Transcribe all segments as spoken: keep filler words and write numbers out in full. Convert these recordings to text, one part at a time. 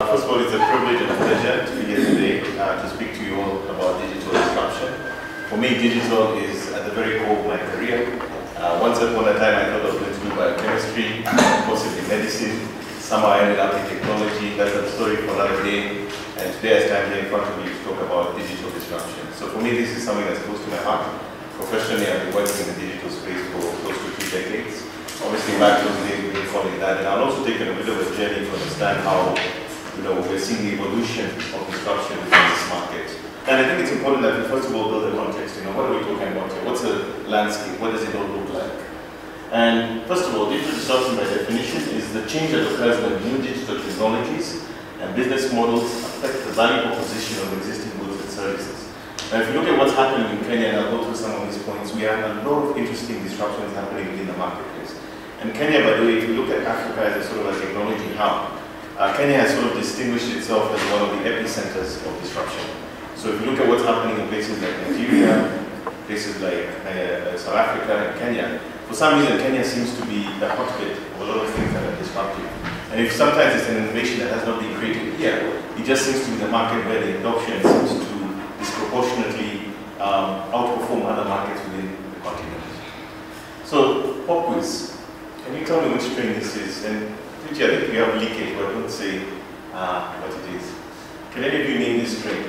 First of all, it's a privilege and a pleasure to be here today uh, to speak to you all about digital disruption. For me, digital is at the very core of my career. Uh, once upon a time, I thought I was going to do biochemistry, possibly medicine. Somehow I ended up in technology. That's a story for another day. And today I stand here in front of you to talk about digital disruption. So for me, this is something that's close to my heart. Professionally, I've been working in the digital space for close to two decades. Obviously, back those days, we've been following that. And I'll also take a bit of a journey to understand how you know, we're seeing the evolution of disruption within this market. And I think it's important that we first of all build a context. You know, what are we talking about here? What's the landscape? What does it all look like? And first of all, digital disruption by definition is the change that occurs when new digital technologies and business models affect the value proposition of existing goods and services. Now, if you look at what's happening in Kenya, and I'll go through some of these points, we have a lot of interesting disruptions happening in the marketplace. And Kenya, by the way, if you look at Africa as a sort of a technology hub, uh, Kenya has sort of distinguished itself as one of the epicenters of disruption. So if you look at what's happening in places like Nigeria, places like uh, South Africa and Kenya, for some reason Kenya seems to be the hotbed of a lot of things that are disruptive. And if sometimes it's an innovation that has not been created here, it just seems to be the market where the adoption seems to disproportionately um, outperform other markets within the continent. So, pop quiz. Can you tell me which train this is? And Richie, I think you have leakage, but don't say uh, what it is. Can any of you name this train?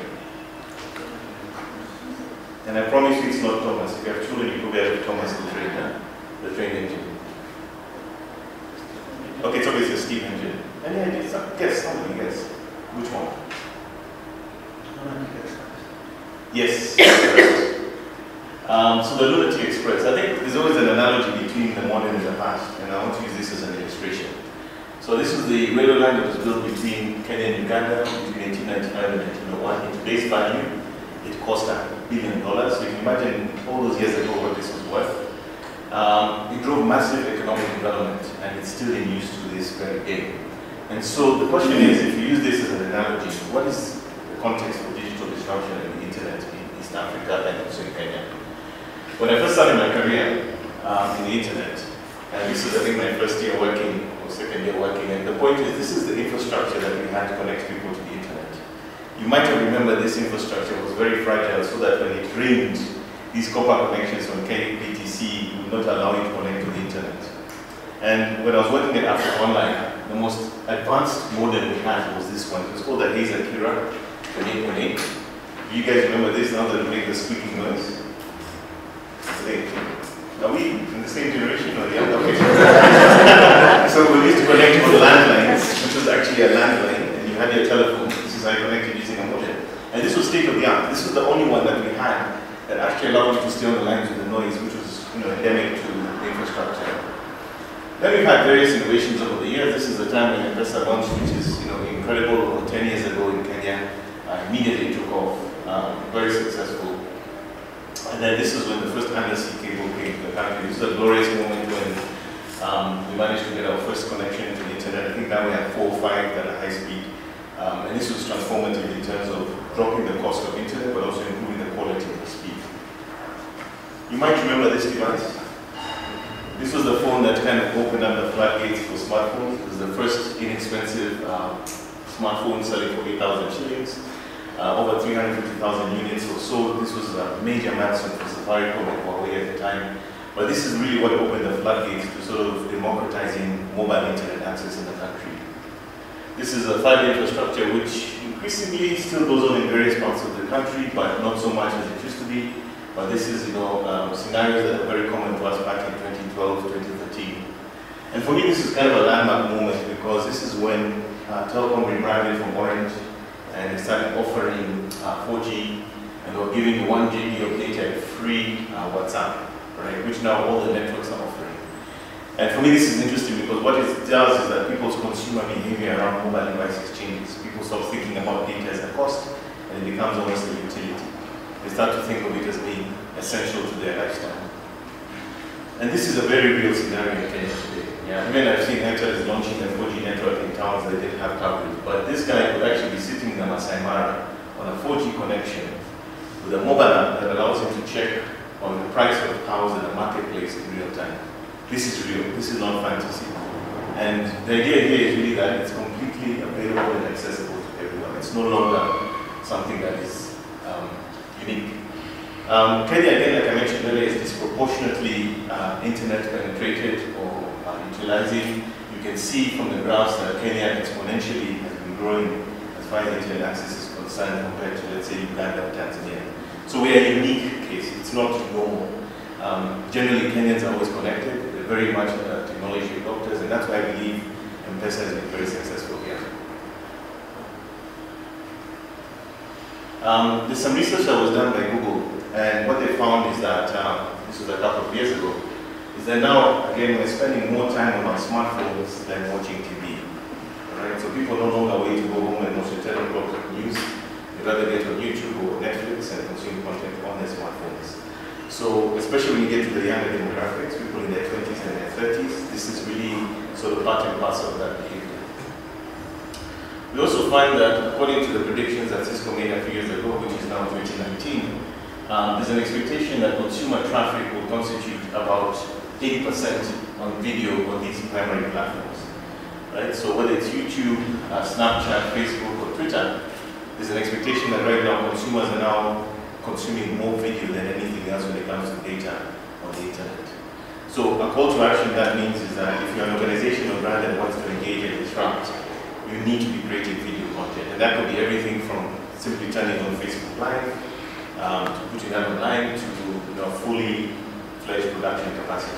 And I promise you it's not Thomas. If you have children, you could be able to Thomas the train, huh? The train engine. Okay, it's obviously a steam engine. Any ideas? Guess, somebody guess. Which one? Yes. um, so the Lunatic Express. I think there's always an analogy between the modern and the past, and I want to use this as an illustration. So this is the railway line that was built between Kenya and Uganda between eighteen ninety-five and nineteen oh one. In today's value, it cost a billion dollars. So you can imagine all those years ago what this was worth. Um, it drove massive economic development, and it's still in use to this very day. And so the question is, if you use this as an analogy, what is the context of digital disruption in the internet in East Africa and also in Kenya? When I first started my career um, in the internet, and this is I think my first year working, or second year working, and the point is this is the infrastructure that we had to connect people to the internet. You might have remembered this infrastructure was very fragile, so that when it rained, these copper connections from K P T C would not allow you to connect to the internet. And when I was working at Africa Online, the most advanced modem we had was this one. It was called the Hazer Kira twenty-eight point eight. Do you guys remember this now that we make the squeaking noise? Are we in the same generation or the other way? So we used to connect on landlines, which was actually a landline, and you had your telephone. This is how you connected using a modem. And this was state of the art. This was the only one that we had that actually allowed you to stay on the lines with the noise, which was you know, endemic to the infrastructure. Then we've had various innovations over the years. This is the time when M-Pesa launched, which is you know, incredible. Over ten years ago in Kenya, uh, immediately took off, um, very successful. And then this is when the first undersea cable came to the country. This is a glorious moment when um, we managed to get our first connection to the internet. I think now we have four or five that are high speed. Um, and this was transformative in terms of dropping the cost of internet, but also improving the quality of the speed. You might remember this device. This was the phone that kind of opened up the floodgates for smartphones. It was the first inexpensive uh, smartphone selling for eight thousand shillings. Uh, over three hundred fifty thousand units or so. This was a major milestone for Safaricom and Huawei at the time. But this is really what opened the floodgates to sort of democratizing mobile internet access in the country. This is a five G infrastructure which increasingly still goes on in various parts of the country, but not so much as it used to be. But this is, you know, um, scenarios that are very common to us back in twenty twelve, twenty thirteen. And for me, this is kind of a landmark moment because this is when uh, Telecom rebranded from Orange and they started offering uh, four G, and they were giving you one G B of data free uh, WhatsApp, right? Which now all the networks are offering. And for me, this is interesting because what it does is that people's consumer behavior around mobile devices changes. People stop thinking about data as a cost, and it becomes almost a utility. They start to think of it as being essential to their lifestyle. And this is a very real scenario in Kenya today. Yeah, I mean, I've seen Airtel launching a four G network in towns that didn't have coverage, but this guy could actually be sitting in the Masai Mara on a four G connection with a mobile app that allows him to check on the price of cows in the marketplace in real time. This is real. This is not fantasy. And the idea here is really that it's completely available and accessible It's no longer something that is um, unique. Um, Kenya, again, like I mentioned earlier, is disproportionately uh, internet penetrated or uh, utilizing. You can see from the graphs that Kenya exponentially has been growing as far as internet access is concerned compared to, let's say, Uganda or Tanzania. So we are a unique case. It's not normal. Um, generally, Kenyans are always connected. They're very much uh, technology adopters, and that's why I believe M-Pesa has been very successful here. Um, there's some research that was done by Google, and what they found is that, um, this was a couple of years ago, is that now, again, we're spending more time on our smartphones than watching T V. Right? So people no longer wait to go home and watch the ten o'clock news. They'd rather get on YouTube or Netflix and consume content on their smartphones. So, especially when you get to the younger demographics, people in their twenties and their thirties, this is really sort of part and parcel of that behavior. We also find that, according to the predictions that Cisco made a few years ago, which is now twenty nineteen, um, there's an expectation that consumer traffic will constitute about eighty percent on video on these primary platforms. Right? So whether it's YouTube, uh, Snapchat, Facebook, or Twitter, there's an expectation that right now consumers are now consuming more video than anything else when it comes to data on the internet. So a call to action that means is that if you're an organization or brand that wants to engage and disrupt, you need to be creating video content. And that could be everything from simply turning on Facebook Live, um, to putting that online, to you know, fully fledged production capacity.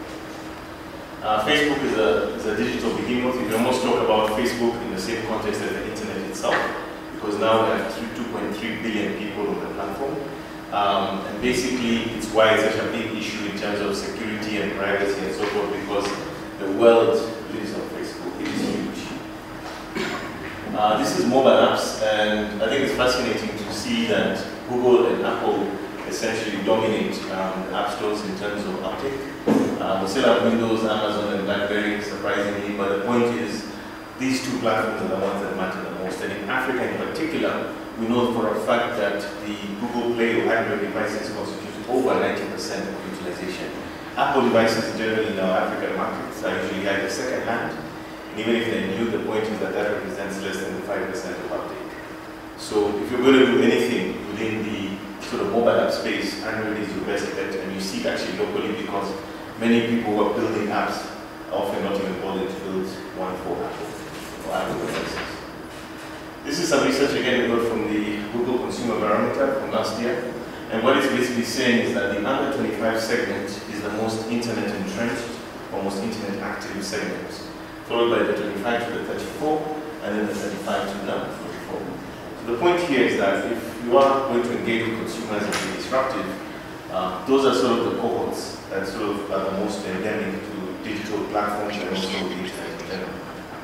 Uh, Facebook is a, is a digital behemoth. You can almost talk about Facebook in the same context as the internet itself, because now we have two point three billion people on the platform. Um, and basically, it's why it's such a big issue in terms of security and privacy and so forth, because the world lives on Facebook. It is huge. Uh, this is mobile apps, and I think it's fascinating to see that Google and Apple essentially dominate um, the app stores in terms of uptake. Uh, we still have Windows, Amazon, and BlackBerry, surprisingly, but the point is, these two platforms are the ones that matter the most. And in Africa in particular, we know for a fact that the Google Play or Android devices constitute over ninety percent of utilization. Apple devices generally in our African markets are usually either second hand, and even if they're new, the point is that that represents less than five percent of uptake. So if you're going to do anything within the sort of mobile app space, Android is your best bet, and you see it actually locally because many people who are building apps are often not even bothered to build one for Apple or Apple devices. This is some research again we got from the Google Consumer Barometer from last year, and what it's basically saying is that the under twenty-five segment is the most internet entrenched or most internet active segment, followed by the twenty-five to the thirty-four, and then the thirty-five to the forty-four. So the point here is that if you are going to engage with consumers and be disruptive, uh, those are sort of the cohorts that sort of are the most endemic to digital platforms and also the internet in general.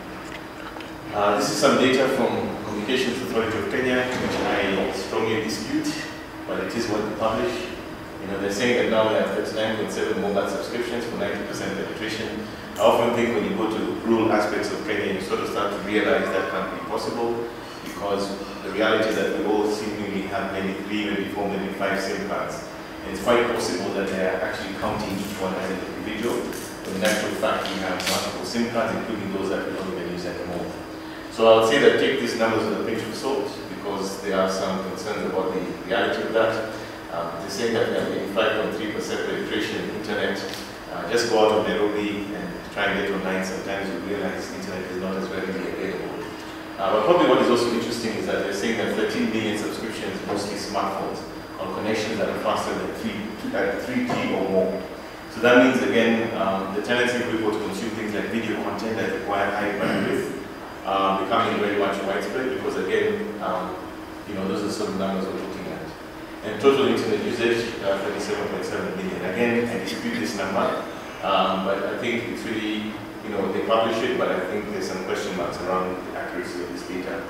Uh, this is some data from Communications Authority of Kenya, which I strongly dispute, but it is what they publish. You know, they're saying that now we have thirty-nine point seven mobile subscriptions for ninety percent penetration. I often think when you go to rural aspects of Kenya, you sort of start to realize that can't be possible, because the reality is that we all seemingly have maybe three, maybe four, maybe five SIM cards. And it's quite possible that they are actually counting each one as an individual. But in actual fact, we have multiple SIM cards, including those that we don't even use anymore. So I would say that take these numbers with a pinch of salt, because there are some concerns about the reality of that. Um, they're saying that we have eighty-five point three percent penetration in internet. Uh, just go out of Nairobi and try and get online. Sometimes you realize internet is not as readily available. Uh, but probably what is also interesting is that they're saying that thirteen million subscriptions, mostly smartphones, on connections that are faster than three G or more. So that means, again, um, the tendency for people to consume things like video content that require high bandwidth um, becoming very much widespread, because, again, um, you know, those are sort of numbers we're looking at. And total internet usage, uh, thirty-seven point seven million. Again, I dispute this number, um, but I think it's really, you know, they publish it, but I think there's some question marks around the accuracy of this data.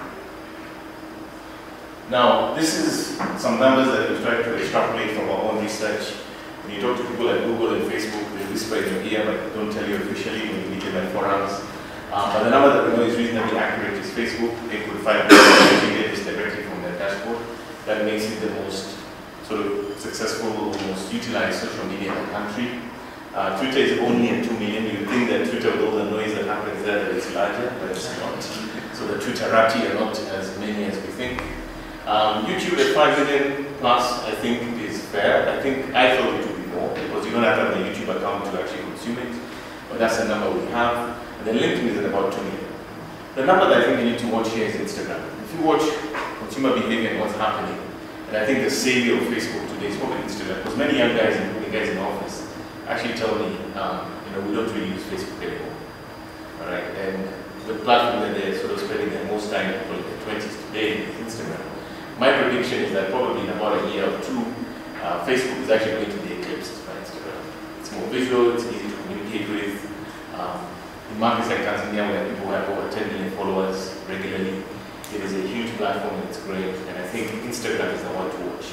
Now, this is some numbers that we've tried to extrapolate from our own research. When you talk to people like Google and Facebook, they whisper in your ear, but don't tell you officially when you meet them at forums. Um, but the number that we know is reasonably accurate is Facebook. They could find this directly from their dashboard. That makes it the most sort of successful, most utilized social media in the country. Uh, Twitter is only at two million. You would think that Twitter, with all the noise that happens there, that it's larger, but it's not. So the Twitterati are not as many as Um, YouTube at five million plus, I think, is fair. I think I thought it would be more because you don't have to have a YouTube account to actually consume it. But that's the number we have. And then LinkedIn is at about two million. The number that I think you need to watch here is Instagram. If you watch consumer behavior and what's happening, and I think the savior of Facebook today is probably Instagram, because many young guys, including guys in the office, actually tell me, um, you know, we don't really use Facebook anymore. All right, and the platform that they're sort of spending their most time, probably in their twenties today, is Instagram. My prediction is that probably in about a year or two, uh, Facebook is actually going to be eclipsed by Instagram. It's more visual, it's easy to communicate with. Um, in markets like Tanzania, where people have over ten million followers regularly, it is a huge platform and it's great, and I think Instagram is the one to watch.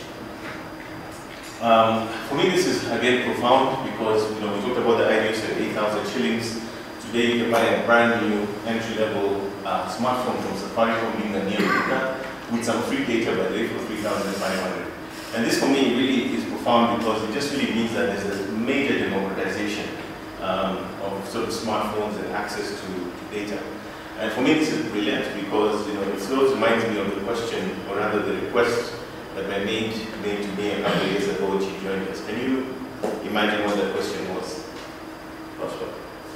Um, for me, this is again profound because you know we talked about the ideas at eight thousand shillings. Today, you can buy a brand new entry-level uh, smartphone from Safaricom, being a Neo with some free data by the way for three thousand five hundred. And this for me really is profound because it just really means that there's a major democratization um, of sort of smartphones and access to, to data. And for me, this is brilliant because you know it sort of reminds me of the question, or rather the request that my maid made to me a couple of years ago when she joined us. Can you imagine what that question was? Password.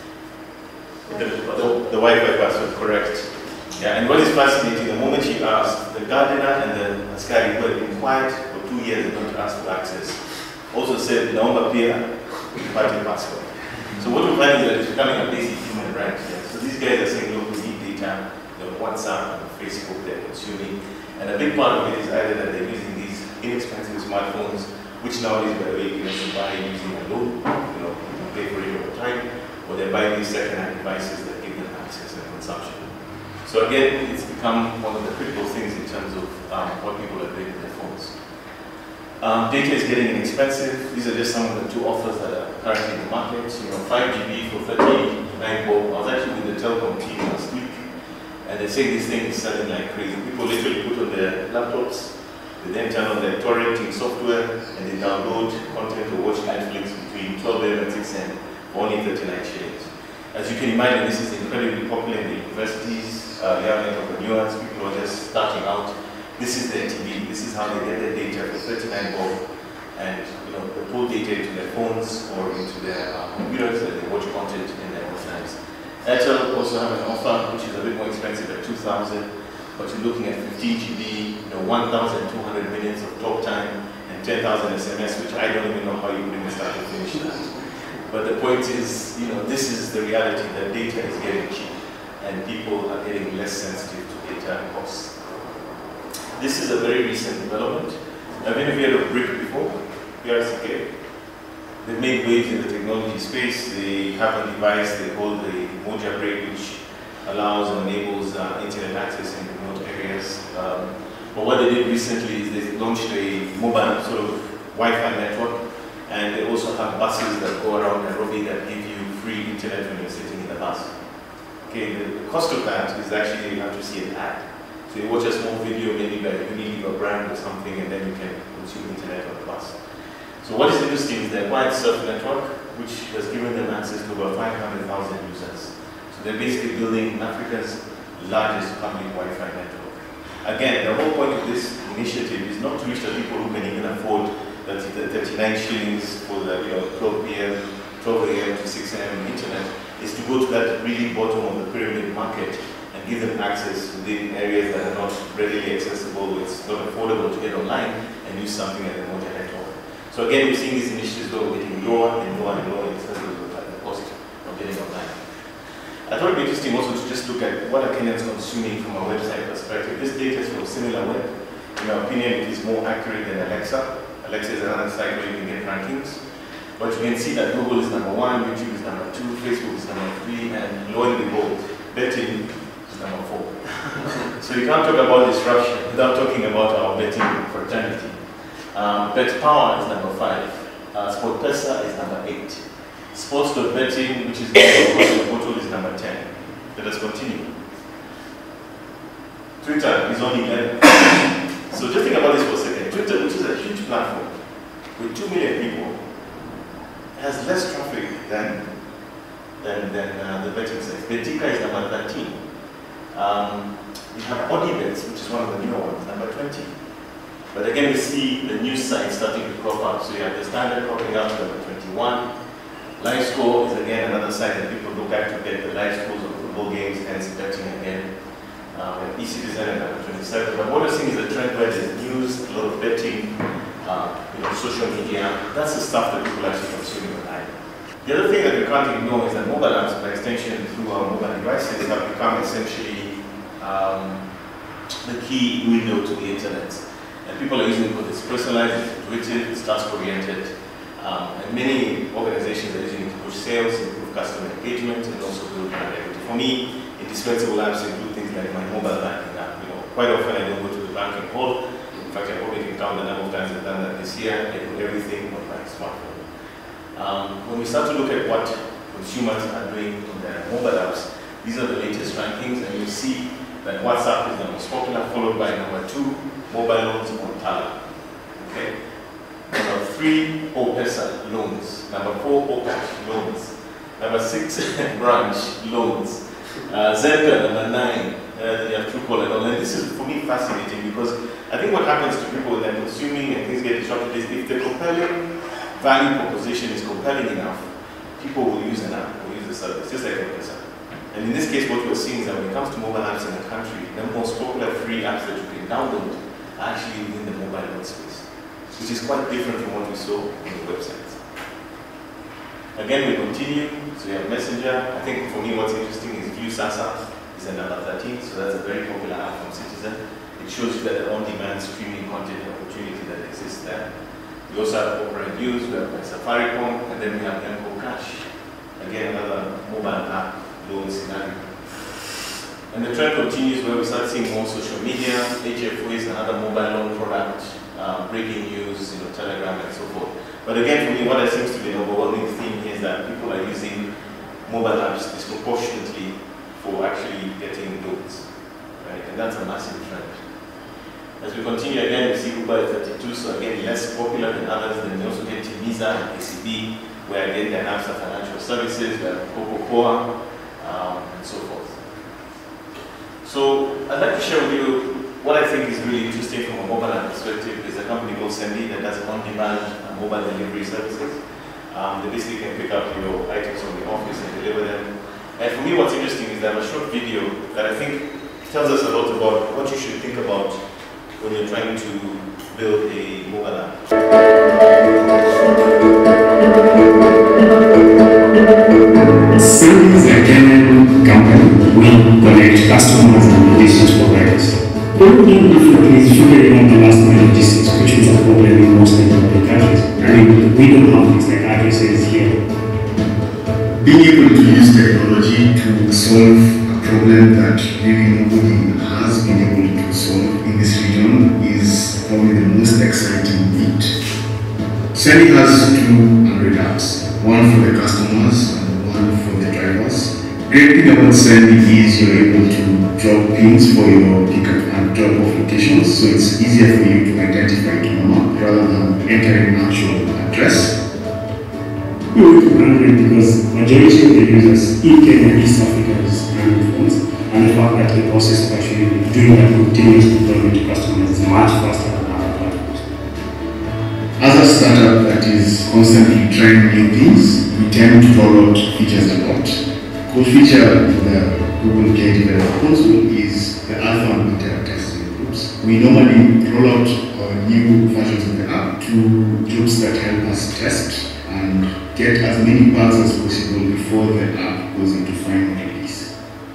The, the, the Wi-Fi password, correct. Yeah, and what is fascinating, the moment she asked, the gardener and the askari who had been quiet for two years and not asked for access, also said, Naomba pia, party password. So what we find is that it's becoming a basic human right here. So these guys are saying, look, we need data, they're on WhatsApp and Facebook, they're consuming. And a big part of it is either that they're using these inexpensive smartphones, which nowadays, by the way, you can buy using a loan, you know, you can pay for it over time, or they're buying these second-hand devices that give them access and consumption. So again, it's become one of the critical things in terms of um, what people are doing with their phones. Um, data is getting inexpensive. These are just some of the two offers that are currently in the market. You know, five G B for thirty-nine bob. I was actually with the telecom team last week, and they say this thing is selling like crazy. People literally put on their laptops, they then turn on their torrenting software, and they download content to watch Netflix between twelve A M and six A M for only thirty-nine shillings. As you can imagine, this is incredibly popular in the universities, uh, young entrepreneurs, people who are just starting out. This is their T V, this is how they get their data for thirty-nine bob, and you know, they pull data into their phones or into their uh, computers and they watch content in their own times. Airtel also have an offer which is a bit more expensive at two thousand, but you're looking at fifteen G B, you know, one thousand two hundred minutes of talk time, and ten thousand S M S, which I don't even know how you would even start to finish that. But the point is, you know, this is the reality that data is getting cheap, and people are getting less sensitive to data costs. This is a very recent development. Have any of you heard of BRIC before? P R C K. They've made waves in the technology space. They have a device they call the Moja Break, which allows and enables uh, internet access in remote areas. Um, but what they did recently is they launched a mobile sort of Wi-Fi network, and they also have buses that go around Nairobi that give you free internet when you're sitting in the bus. Okay, the, the cost of that is actually you have to see an ad. So you watch a small video, maybe by a Unilever brand or something, and then you can consume internet on the bus. So what is interesting is the acquired Surf network, which has given them access to about five hundred thousand users. So they're basically building Africa's largest public Wi-Fi network. Again, the whole point of this initiative is not to reach the people who can even afford the thirty-nine shillings for the you know, twelve P M, twelve A M to six A M internet, is to go to that really bottom of the pyramid market and give them access within areas that are not readily accessible, it's not affordable to get online, and use something like the Moja network. So again, we're seeing these initiatives go getting lower and lower and lower in terms of the cost of getting online. I thought it would be interesting also to just look at what are Kenyans consuming from a website perspective. This data is from SimilarWeb. In my opinion, it is more accurate than Alexa. Alexa is another site where you can get rankings. But you can see that Google is number one, YouTube is number two, Facebook is number three, and lo and behold, betting is number four. So you can't talk about disruption without talking about our betting fraternity. Um, Bet Power is number five. Uh, SportPesa is number eight. Sports.betting, which is the portal, is number ten. Let us continue. Twitter is only eleven. So just think about this for a second. Twitter, which is a huge platform with two million people, has less traffic than than, than uh, the betting sites. Betika is number thirteen. Um, we have Odibets, which is one of the newer ones, number twenty. But again, we see the new sites starting to crop up. So you have the standard cropping up to number twenty-one. Live score is again another site that people look at to get the live scores of football games, hence betting again. Um, and e-citizen at number twenty-seven. But what we're seeing is a trend where there's news, a lot of betting, uh, you know, social media. That's the stuff that people actually consume online. The other thing that we can't ignore is that mobile apps, by extension through our mobile devices, have become essentially um, the key window to the internet. And people are using it because it's personalized, it's intuitive, it's task-oriented. Um, and many organizations are using it to push sales, improve customer engagement, and also build brand equity. For me, indispensable apps include things like my mobile banking app. You know, quite often I don't go to the banking hall. In fact, I probably can count the number of times I've done that this year. I do everything on my smartphone. Um, when we start to look at what consumers are doing on their mobile apps, these are the latest rankings, and you see that WhatsApp is the most popular, followed by number two, mobile loans on Tala. Okay. Number three, O-Pesa loans. Number four, O-Cash loans. Number six, branch loans. Uh, Zenka, number nine, uh, you have Truecaller and all. And this is, for me, fascinating because I think what happens to people when they're consuming and things get disrupted is if the compelling value proposition is compelling enough, people will use an app, will use the service, just like O-Pesa. And in this case, what we're seeing is that when it comes to mobile apps in the country, the most popular free apps that you can download are actually within the mobile loan space, which is quite different from what we saw on the websites. Again, we continue. So we have Messenger. I think for me what's interesting is View Sasa is at number thirteen, so that's a very popular app from Citizen. It shows you that the on-demand streaming content opportunity that exists there. We also have Opera News, we have Safaricom, and then we have M C O Cash. Again, another mobile app loan scenario. And the trend continues where we start seeing more social media. H F O is another mobile loan product, uh, breaking news, you know, Telegram, and so forth. But again, for me, what that seems to be an overwhelming theme here is that people are using mobile apps disproportionately for actually getting loans, right? And that's a massive trend. As we continue again, we see Uber at thirty-two, so again, less popular than others. Then we also get Timiza and A C B, where again, their apps are financial services, we have Coca-Cola, um, and so forth. So I'd like to share with you what I think is really interesting from a mobile app perspective is a company called Sendi that does on-demand uh, mobile delivery services. Um, they basically can pick up your items from the office and deliver them. And for me, what's interesting is they have a short video that I think tells us a lot about what you should think about when you're trying to build a mobile app. Sendi is a Kenyan company. We connect customers and logistics providers. What we do differently is figuring out the last mile logistics, which is a problem in most developing countries. I mean, we don't have things like addresses here. Being able to use technology to solve a problem that really nobody has been able to solve in this region is probably the most exciting bit. Sendi has two hundred apps, one for the customers and one for the drivers. Great thing about Sendi is you're able to drop pins for your pickup and drop off locations, so it's easier for you to identify to mama rather than entering an actual address. We work with Android because majority of the users in Kenya and East Africa is Android phones, and the fact that the process of actually doing that continuous deployment to customers is much faster than other platforms. As a startup that is constantly trying new things, we tend to roll out features a lot. Cool feature of the Google Play Developer Console is the alpha and beta testing groups. We normally roll out uh, new versions of the app to groups that help us test and get as many parts as possible before the app goes into final release.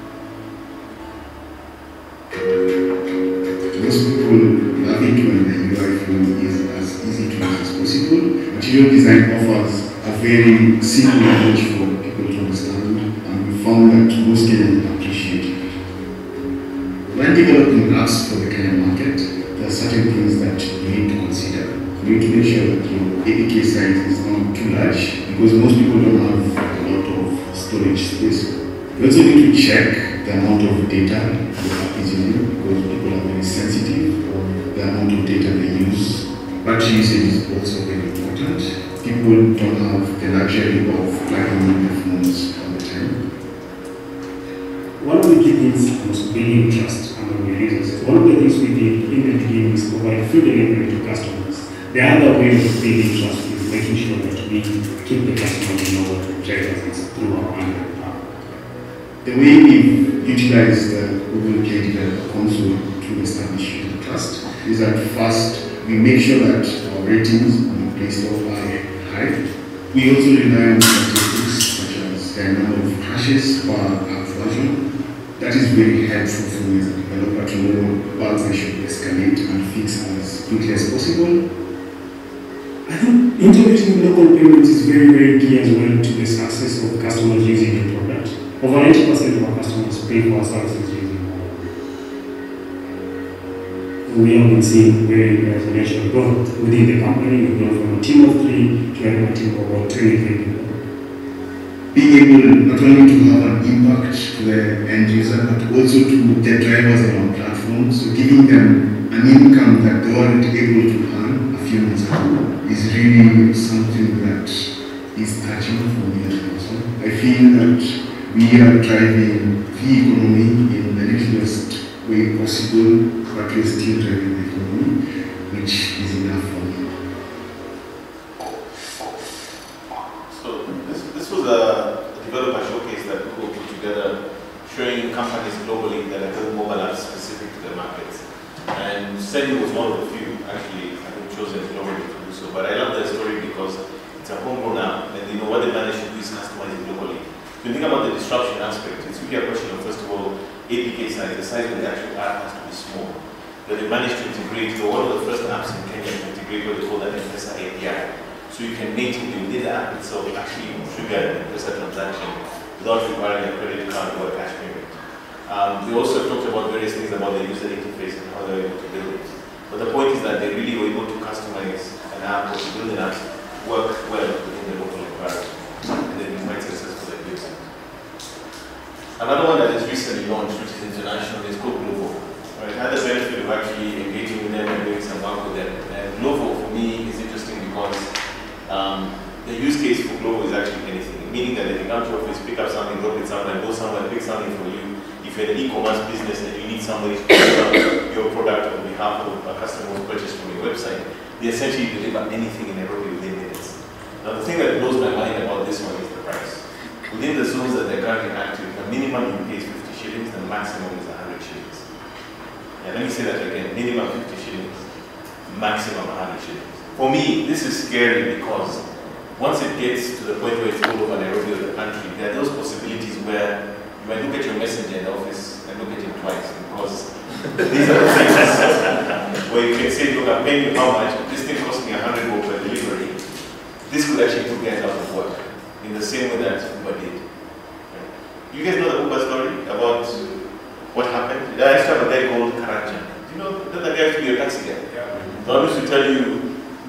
Most people love it when the U I flow is as easy to use as possible. Material design offers a very simple approach for people to understand, and we found that most Kenyans appreciate it. When developing apps for the Kenyan market, there are certain things that you need to consider. You need to make sure that your A P K size is not too large, because most people don't have a lot of storage space. You also need to check the amount of data the app is using, because people are very sensitive on the amount of data they use. Battery usage is also very important. People don't have the luxury of plugging in their phones all the time. One of the key things was building trust among your users. One of the things we did in the beginning is provide food delivery to customers. The other way of building trust is making sure that we keep the customer to know what the treasure is through our online app. The way we utilize the Google Play Developer Console to establish trust is that first we make sure that our ratings on the Play Store are high. We also rely on statistics such as the number of hashes per app version. That is very helpful for me as a developer to know bugs I should escalate and fix as quickly as possible. I think integrating local payments is very, very key as well to the success of customers using the product. Over ninety percent of our customers pay for our services using mobile. We have been seeing very exponential growth within the company. We've grown from a team of three to having a team of about twenty-three people. Being able not only to have an impact to the end user, but also to the drivers on our platform, so giving them an income that they weren't able to earn a few months ago is really something that is touching for me as a person. I feel that we are driving the economy in the littlest way possible, but we're still driving the economy, which is enough for me. So this, this was a developer showcase that Google put together, showing companies globally that are building mobile apps specific to their markets. And Sandy was one of the few, actually, I think, chosen globally to do so. But I love that story because it's a homegrown app, and you know what they managed to do is customize it globally. If you think about the disruption aspect, it's really a question of, first of all, A P K size, the size of the actual app has to be small. But they managed to integrate, they were one of the first apps in Kenya to integrate what they call an M-Pesa A P I. So you can natively, within the app itself, actually trigger an M-Pesa transaction without requiring a credit card or a cash payment. Um, they also talked about various things about the user interface and how they were able to build it. But the point is that they really were able to customize an app or to build an app to work well within the local environment. And they've been quite successful at doing it. Another one that is recently launched, which is international, is called Glovo. Right? I had the benefit of actually engaging with them and doing some work with them. And Glovo, for me, is interesting because um, the use case for Glovo is actually anything. Meaning that if you come to your office, pick up something, drop it somewhere, go somewhere, pick something for you. If you're an e-commerce business and you need somebody to pick up your product on behalf of a customer who's purchased from your website, they essentially deliver anything in Nairobi within minutes. Now the thing that blows my mind about this one is the price. Within the zones that they're currently active, the minimum you pay is fifty shillings, the maximum is one hundred shillings. Yeah, let me say that again, minimum fifty shillings, maximum one hundred shillings. For me, this is scary because once it gets to the point where it's all over Nairobi or the country, there are those possibilities where you might look at your messenger in the office and look at him twice because these are the things where you can say, look, I'm paying you how much, this thing cost me one hundred bob per delivery. This could actually put guys out of work in the same way that Uber did. Right? You guys know the Uber story about what happened? I used to have a guy called Karanja. Do you know that guy used to be a taxi guy? Yeah. So I used to tell you,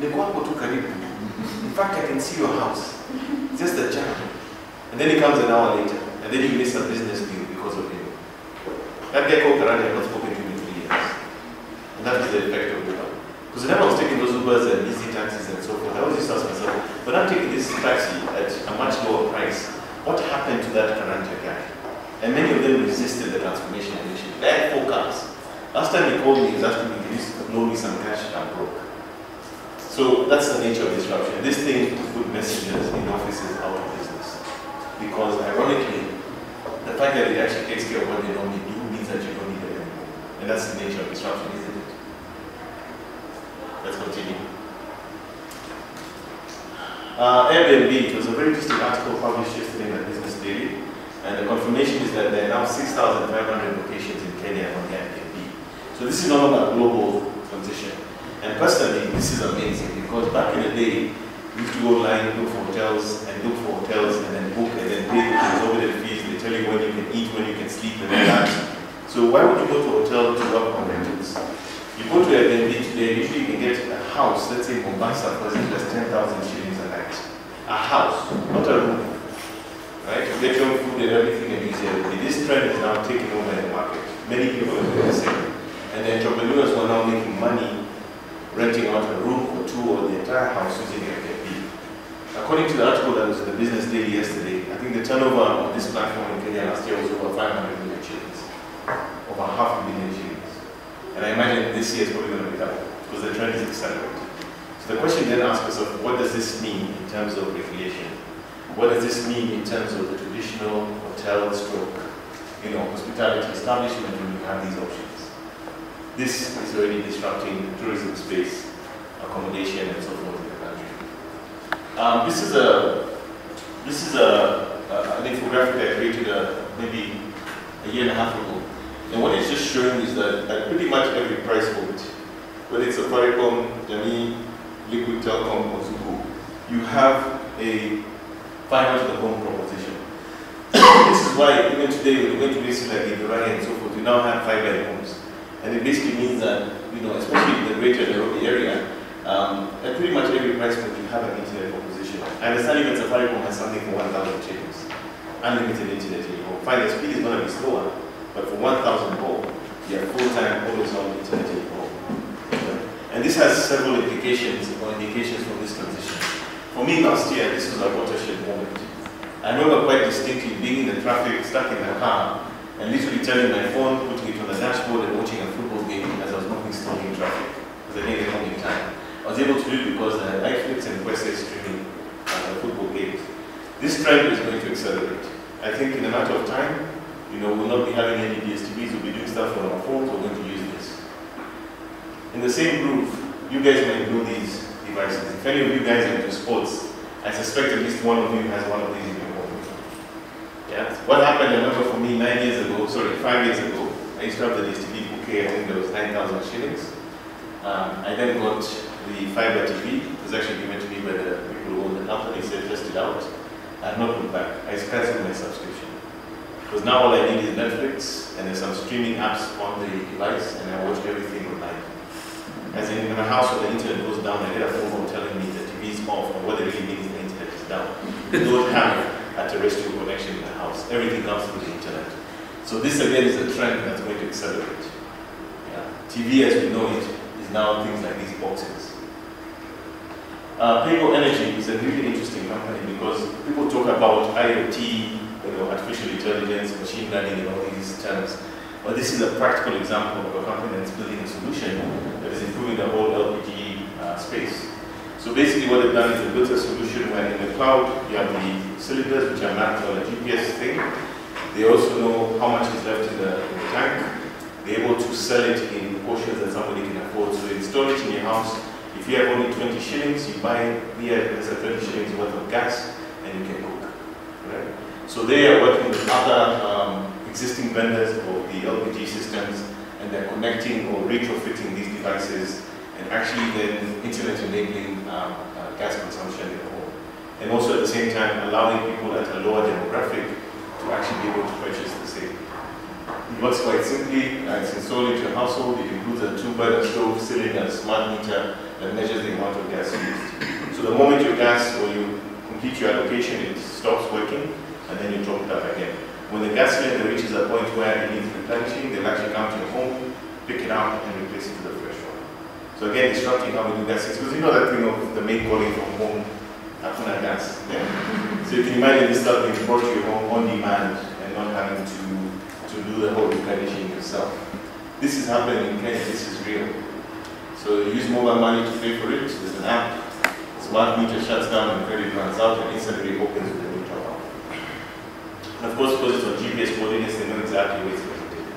in fact, I can see your house. It's just a jam. And then he comes an hour later. And then you miss a business deal because of him. That guy called Karanja had not spoken to him in three years. And that is the effect of Uber. Because whenever I was taking those Ubers and easy taxis and so forth, I always used to ask myself, but I'm taking this taxi at a much lower price, what happened to that Karanja guy? And many of them resisted the transformation initiative. They had four cars. Last time he called me, he was asking me, can you loan me some cash? I'm broke. So that's the nature of disruption. This thing to put messengers in offices out of business. Because ironically, the fact that it actually takes care of what they normally do means that you don't need it anymore. And that's the nature of disruption, isn't it? Let's continue. Uh, Airbnb, it was a very interesting article published yesterday in the Business Daily. And the confirmation is that there are now six thousand five hundred locations in Kenya on Airbnb. So this is no longer a global transition. And personally, this is amazing because back in the day, we used to go online, look for hotels, and look for hotels, and then book, and then pay the exorbitant fees. They tell you when you can eat, when you can sleep, and all that. So why would you go to a hotel to work on rentals? You go to Airbnb today, usually you can get a house, let's say Mombasa, for example, that's ten thousand shillings a night. A house, not a room. Right? You get your food and everything and easier. This trend is now taking over in the market. Many people are doing the same. And the entrepreneurs who are now making money renting out a room or two or the entire house using Airbnb. According to the article that was in the Business Daily yesterday, I think the turnover on this platform in Kenya last year was over five hundred million shillings. Over half a million shillings. And I imagine this year is probably going to be double, because the trend is accelerating. So the question then asks us, what does this mean in terms of regulation? What does this mean in terms of the traditional hotel stroke, you know, hospitality establishment when you have these options? This is already disrupting the tourism space, accommodation, and so forth in the country. Um, this is a this is a, a an infographic I created a, maybe a year and a half ago, and what it's just showing is that at pretty much every price point, whether it's Safaricom, Jami, Liquid Telecom, or Zuku, you have a fiber to the home proposition. This is why even today, when we went to places like Ibrahim and so forth, we now have fiber in homes. And it basically means that, you know, especially in the greater Nairobi area, um, at pretty much every price point you have an internet proposition. I understand even Safaricom has something for one thousand shillings. Unlimited internet in your home. Fine, the speed is going to be slower, but for one thousand bob, you have full-time, always-on internet in your home. And this has several implications or indications for this transition. For me last year, this was a watershed moment. I remember quite distinctly being in the traffic, stuck in the car, and literally turning my phone, putting it on the dashboard and watching a football game as I was moving slowly in traffic. Because I didn't get time. I was able to do it because I had Netflix and Quest streaming uh, football games. This trend is going to accelerate. I think in a matter of time, you know, we'll not be having any D S T Vs, we'll be doing stuff on our phones, we're going to use this. In the same groove, you guys might know these devices. If any of you guys are into sports, I suspect at least one of you has one of these in your home. Yeah? What happened, I remember for me nine years ago, sorry, five years ago, I used to have the D S T V bouquet, I think there was nine thousand shillings. Um, I then got the fiber T V. It was actually given to me by the people who own the company, said test it out. I have not looked back. I cancelled my subscription. Because now all I need is Netflix, and there's some streaming apps on the device, and I watch everything online. As in, when a house where the internet goes down, I get a phone call telling me the T V is off, and what they really mean is the internet is down. We don't have a terrestrial connection in the house. Everything comes through the internet. So this again is a trend that's going to accelerate. Yeah. T V as we know it is now things like these boxes. Uh, Paygo Energy is a really interesting company because people talk about I O T, you know, artificial intelligence, machine learning, and all these terms. But this is a practical example of a company that's building a solution that is improving the whole L P G uh, space. So basically what they've done is they built a solution where in the cloud you have the cylinders which are mapped on a G P S thing. They also know how much is left in the, in the tank. They're able to sell it in portions that somebody can afford. So install it in your house. If you have only twenty shillings, you buy here, there's a twenty shillings worth of gas and you can cook. Right? So they are working with other um, existing vendors of the L P G systems, and they're connecting or retrofitting these devices and actually then internet enabling um, uh, gas consumption in the home. And also at the same time allowing people at a lower demographic to actually be able to purchase the same. It works quite simply. Uh, it's installed into a household. It includes a two-burner stove, cylinder, smart meter that measures the amount of gas used. So the moment your gas or you complete your allocation, it stops working, and then you top it up again. When the gas cylinder reaches a point where it needs replenishing, they'll actually come to your home, pick it up, and replace it with a fresh one. So again, disrupting how we do gas, because you know that thing of the maid calling from home, Hakuna gas. Yeah? So you can imagine this stuff being brought to your home on demand and not having to, to do the whole replenishing yourself. This is happening in Kenya, this is real. So you use mobile money to pay for it, there's an app, smart meter shuts down and credit runs out and instantly opens with a new top up. And of course, because it's on G P S coordinates, they know exactly where it's located.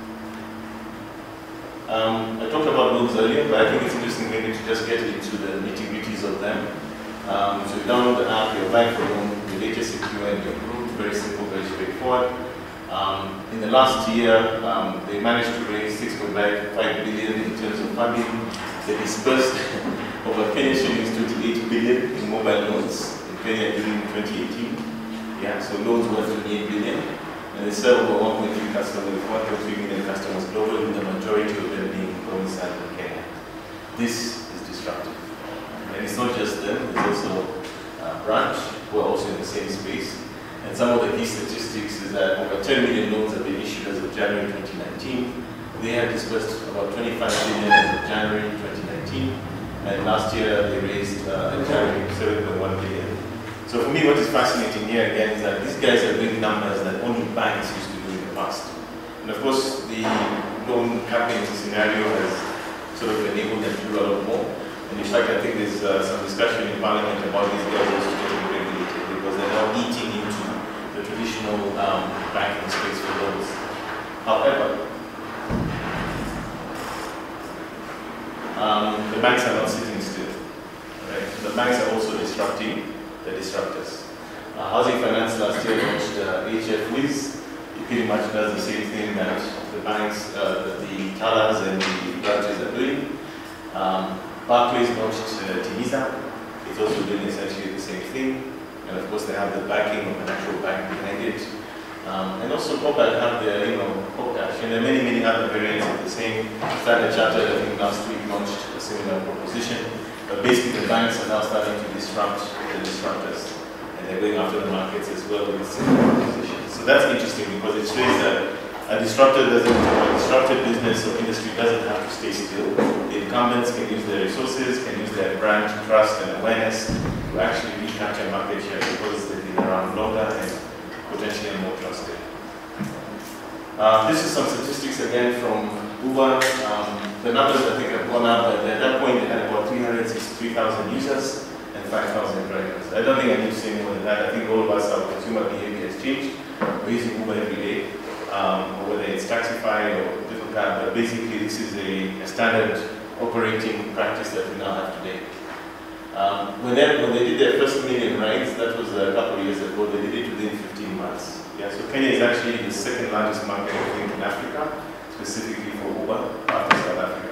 Um, I talked about loans earlier, but I think it's interesting maybe to just get into the nitty-gritties of them. Um, so you download the app, you apply for a loan, you later secure and you're approved, very simple, very straightforward. Um, in the last year, um, they managed to raise six point five billion in terms of funding. They disbursed over Kenyan shillings twenty-eight billion in mobile loans in Kenya during twenty eighteen. Yeah, so loans worth twenty-eight billion. And they serve over one point three customers, one point three million customers globally, the majority of them being domiciled in Kenya. This is disruptive. And it's not just them, it's also a branch who are also in the same space. And some of the key statistics is that over ten million loans have been issued as of January twenty nineteen. They have disbursed about twenty-five billion as of January twenty nineteen. And last year they raised uh, in January seven point one billion. So for me, what is fascinating here again is that these guys are doing numbers that only banks used to do in the past. And of course, the own happening scenario has sort of enabled them to do a lot more. And in fact, I think there's uh, some discussion in Parliament about these guys also getting regulated because they're now eating into the traditional um, banking space for loans. However, um, the banks are not sitting still. Right? The banks are also disrupting the disruptors. Uh, Housing Finance last year launched uh, H F Wiz. It pretty much does the same thing that the banks, uh, the, the Talas and the branches are doing. Um, Barclays launched uh, Tiniza. It's also doing essentially the same thing. And of course they have the backing of an actual bank behind it. Um, and also Popad have their, you know, Popcash. And there are many, many other variants of the same. Standard Chartered, I think last week launched a similar proposition. But basically the banks are now starting to disrupt the disruptors. And they're going after the markets as well with similar propositions. So that's interesting because it shows that a disruptor doesn't, a disrupted business or industry doesn't have to stay still. The incumbents can use their resources, can use their brand trust and awareness to actually recapture market share because they've been around longer and potentially more trusted. Uh, this is some statistics again from Uber. Um, the numbers I think have gone up, but at that point they had about three hundred sixty-three thousand users and five thousand drivers. I don't think I need to say more than that. I think all of us, our consumer behavior has changed. We're using Uber every day, um, or whether it's Taxify or different kind, but basically this is a, a standard operating practice that we now have today. Um, when, they, when they did their first million rides, that was a couple of years ago, they did it within fifteen months. Yeah, so Kenya is actually the second largest market, I think, in Africa, specifically for Uber, after South Africa.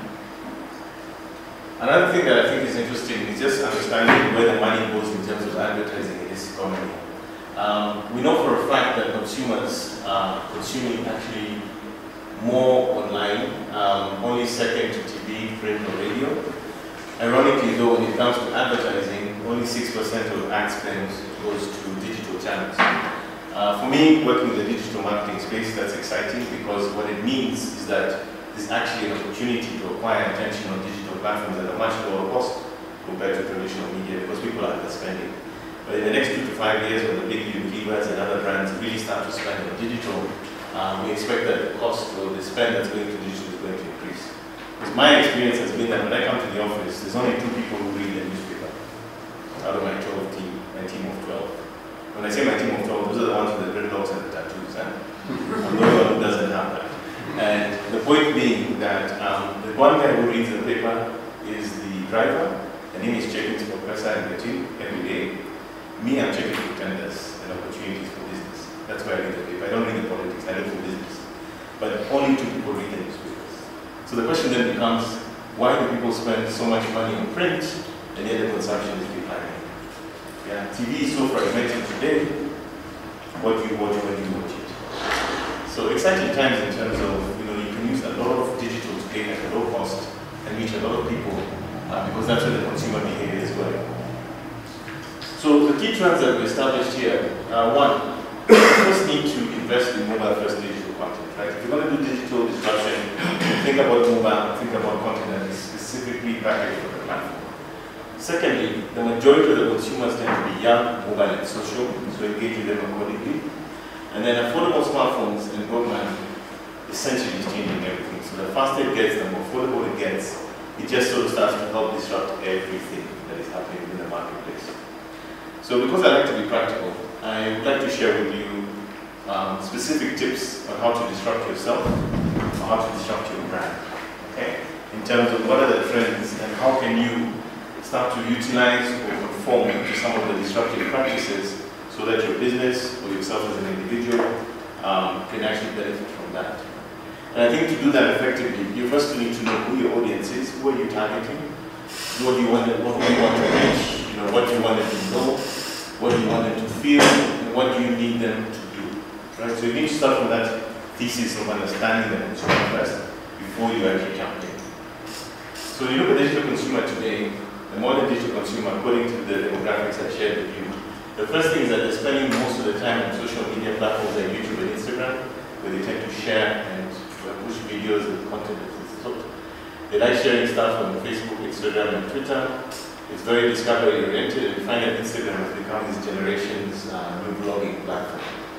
Another thing that I think is interesting is just understanding where the money goes in terms of advertising in this economy. Um, we know for a fact that consumers are consuming actually more online, um, only second to T V, print, or radio. Ironically though, when it comes to advertising, only six percent of ad spend goes to digital channels. Uh, for me, working in the digital marketing space, that's exciting because what it means is that there's actually an opportunity to acquire attention on digital platforms at a much lower cost compared to traditional media because people are underspending. But in the next two to five years, when the big Unilevers and other brands really start to spend on digital, um, we expect that the cost or the spend that's going to digital is going to increase. Because my experience has been that when I come to the office, there's only two people who read the newspaper out of my twelve team, my team of twelve. When I say my team of twelve, those are the ones with the dreadlocks and the tattoos. Eh? I'm the one who doesn't have that. And the point being that um, the one guy who reads the paper is the driver, and he is checking for Pesa and the team every day. Me, I'm checking for tenders and opportunities for business. That's why I read the paper. I don't read the politics, I read for business. But only two people read the newspapers. So the question then becomes, why do people spend so much money on print and yet the consumption is declining? Yeah, T V is so fragmented today. What do you watch when you watch it? So exciting times in terms of, you know, you can use a lot of digital today at a low cost and reach a lot of people uh, because that's where the consumer behavior is going. So the key trends that we established here are one, you first need to invest in mobile first digital content, right? If you're going to do digital disruption, think about mobile, think about content that is specifically packaged for the platform. Secondly, the majority of the consumers tend to be young, mobile and social, so engage with them accordingly. And then affordable smartphones and broadband essentially is changing everything. So the faster it gets, the more affordable it gets, it just sort of starts to help disrupt everything that is happening in the marketplace. So because I like to be practical, I would like to share with you um, specific tips on how to disrupt yourself or how to disrupt your brand. Okay? In terms of what are the trends and how can you start to utilize or conform to some of the disruptive practices so that your business or yourself as an individual um, can actually benefit from that. And I think to do that effectively, you first need to know who your audience is, who are you targeting, what do you want, what do you want to reach, you know, what do you want them to know, what do you want them to feel, and what do you need them to do. Right? So you need to start from that thesis of understanding the consumer first before you actually jump in. So when you look at digital consumer today, the modern digital consumer, according to the demographics I shared with you, the first thing is that they're spending most of the time on social media platforms like YouTube and Instagram, where they tend to share and push videos and content that's taught. They like sharing stuff on Facebook, Instagram, and Twitter. It's very discovery oriented, and we find that Instagram has become this generation's uh, new vlogging platform.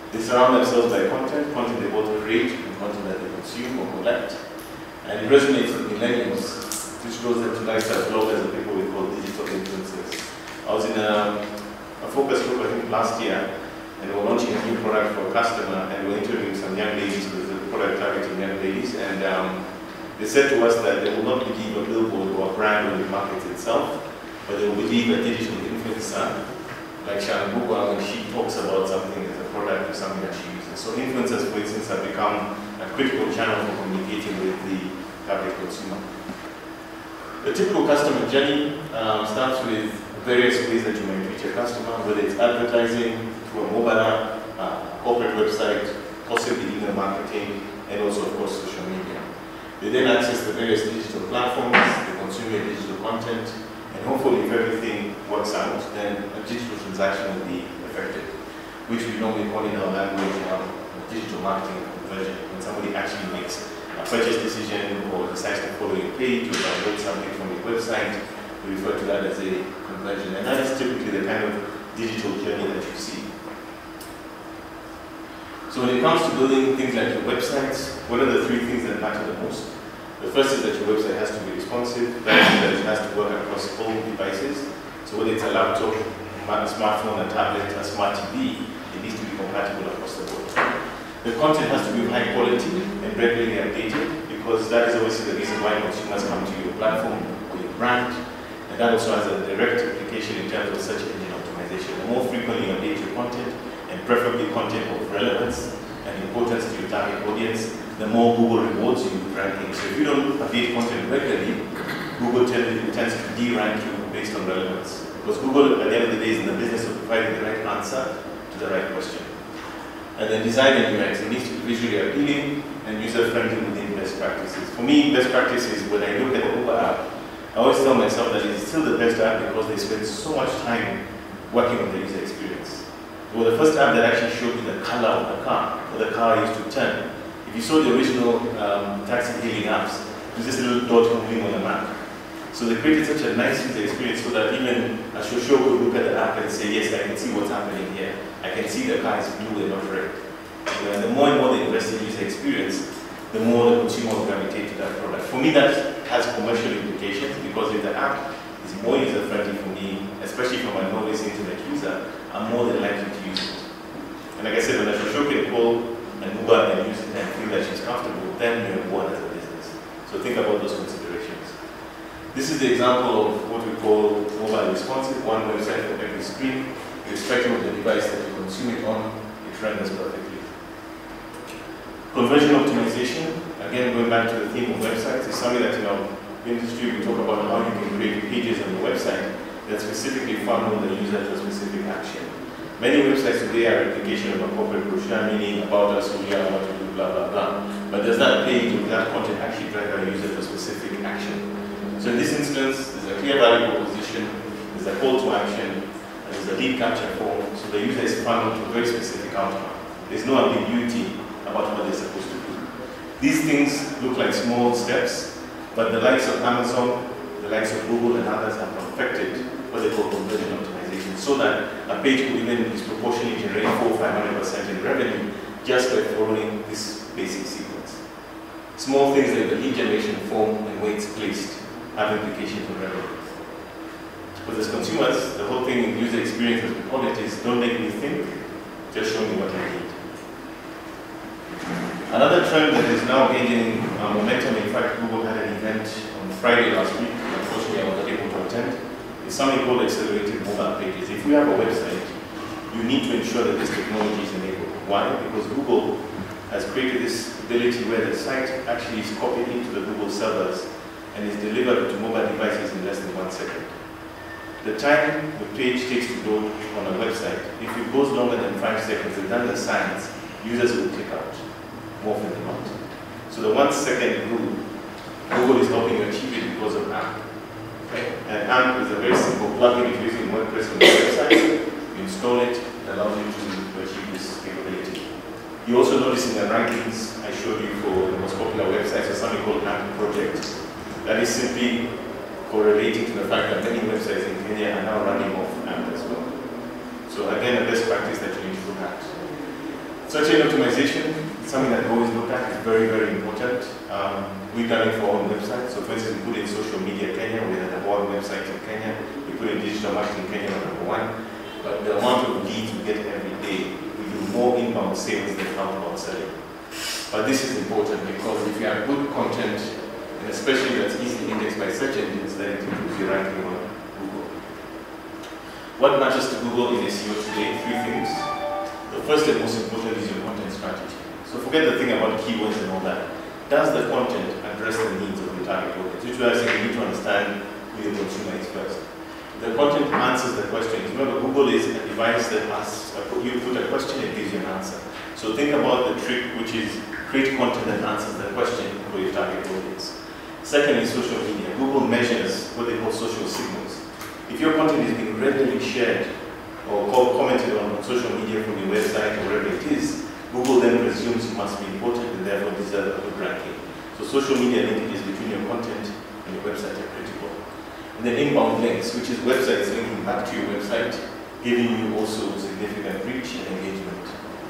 They surround themselves by content, content they both create and content that they consume or collect. And it resonates with millennials, which goes them to lifestyle bloggers and people we call digital influencers. I was in a, a focus group, I think, last year, and we were launching a new product for a customer, and we were interviewing some young ladies with the product targeting young ladies, and um, they said to us that they will not believe a billboard or a brand when it markets itself, but they will believe a digital influencer, like Sharon Bugwa, when she talks about something as a product or something that she uses. So influencers, for instance, have become a critical channel for communicating with the target consumer. The typical customer journey um, starts with various ways that you might reach a customer, whether it's advertising, through a mobile app, uh, corporate website, possibly email marketing, and also, of course, social media. They then access the various digital platforms, they consume your digital content, and hopefully, if everything works out, then a digital transaction will be effective, which we normally call in our language um, digital marketing conversion, when somebody actually makes a purchase decision or decides to follow your page or download something from your website. We refer to that as a conversion, and that is typically the kind of digital journey that you see. So when it comes to building things like your websites, what are the three things that matter the most? The first is that your website has to be responsive. That means that it has to work across all devices. So whether it's a laptop, a smartphone, a tablet, a smart T V, it needs to be compatible across the board. The content has to be of high quality and regularly updated, because that is obviously the reason why consumers come to your platform or your brand. And that also has a direct implication in terms of search engine optimization. The more frequently you update your content, and preferably content of relevance and importance to your target audience, the more Google rewards you with ranking. So if you don't update content regularly, Google tends to de-rank you based on relevance. Because Google, at the end of the day, is in the business of providing the right answer to the right question. And then design and U X, it needs to be visually appealing and user-friendly within best practices. For me, best practices, when I look at the Uber app, I always tell myself that it's still the best app because they spend so much time working on the user experience. It was the first app that actually showed me the color of the car, or the car used to turn. If you saw the original um, taxi hailing apps, it was just a little dot moving on the map. So they created such a nice user experience so that even a Shosho could look at the app and say, yes, I can see what's happening here. I can see the car is blue and not red. And the more and more they invest in user experience, the more the consumer will gravitate to that product. For me, that has commercial implications, because if the app is more user-friendly for me, especially for my novice internet user, I'm more than likely to use it. And like I said, when a Shosho can call an Uber and use it and feel that she's comfortable, then you're born as a business. So think about those considerations. This is the example of what we call mobile responsive, one website for every screen, irrespective of the device that you consume it on, it renders perfectly. Conversion optimization, again going back to the theme of websites, is something that in our industry we talk about how you can create pages on your website that specifically funnel the user to a specific action. Many websites today are a replication of a corporate brochure, meaning about us, who we are, what to do, blah, blah, blah. But does that page or that content actually drive our user to a specific action? So in this instance, there's a clear value proposition, there's a call to action, and there's a lead capture form, so the user is funneled to a very specific outcome. There's no ambiguity about what they're supposed to do. These things look like small steps, but the likes of Amazon, the likes of Google and others have perfected what they call conversion optimization, so that a page could even disproportionately generate four or five hundred percent in revenue just by following this basic sequence. Small things like the lead generation form and where it's placed have implications on revenue. But as consumers, the whole thing in user experience, as we call it, is don't make me think, just show me what I need. Another trend that is now gaining uh, momentum, in fact, Google had an event on Friday last week, unfortunately I was not able to attend, is something called accelerated mobile pages. If you have a website, you need to ensure that this technology is enabled. Why? Because Google has created this ability where the site actually is copied into the Google servers and is delivered to mobile devices in less than one second. The time the page takes to load on a website, if it goes longer than five seconds, they've done the science, users will click out more often than not. So the one second rule, Google is helping you achieve it because of A M P. Okay? And A M P is a very simple plugin. If you're using WordPress on your website, you install it, it allows you to achieve this capability. You also notice in the rankings I showed you for the most popular websites, there's something called A M P Project. That is simply correlating to the fact that many websites in Kenya are now running off A M P as well. So again, a best practice that you need to look at. Search engine optimization is something that we always look at. It's very, very important. Um, we've done it for our own website. So for instance, we put in social media Kenya, we have the one website in Kenya. We put in digital marketing Kenya, number one. But the amount of leads we get every day, we do more inbound sales than outbound selling. But this is important because if you have good content, and especially that's easily indexed by search engines, then it improves your ranking on Google. What matters to Google in S E O today? Three things. The first and most important is your content strategy. So forget the thing about keywords and all that. Does the content address the needs of the target audience? Which is why I say you need to understand who your consumer is first. The content answers the question. Remember, Google is a device that asks, you put a question, it gives you an answer. So think about the trick, which is create content that answers the question for your target audience. Second is social media. Google measures what they call social signals. If your content is being readily shared or called, commented on social media from your website or wherever it is, Google then presumes you must be important and therefore deserve a good ranking. So social media linkages between your content and your website are critical. And then inbound links, which is websites linking back to your website, giving you also significant reach and engagement.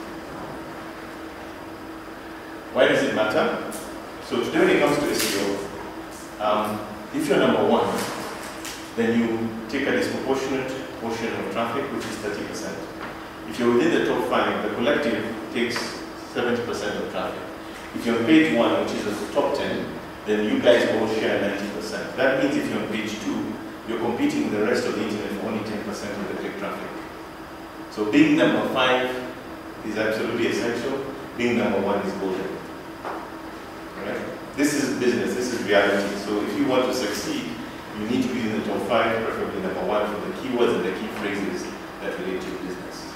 Why does it matter? So today when it comes to S E O, um, if you're number one, then you take a disproportionate portion of traffic, which is thirty percent. If you're within the top five, the collective takes seventy percent of traffic. If you're on page one, which is the top ten, then you guys all share ninety percent. That means if you're on page two, you're competing with the rest of the internet for only ten percent of the click traffic. So being number five is absolutely essential. Being number one is golden. Right? This is business, this is reality. So if you want to succeed, you need to be in the top five, preferably number one, for the keywords and the key phrases that relate to your business.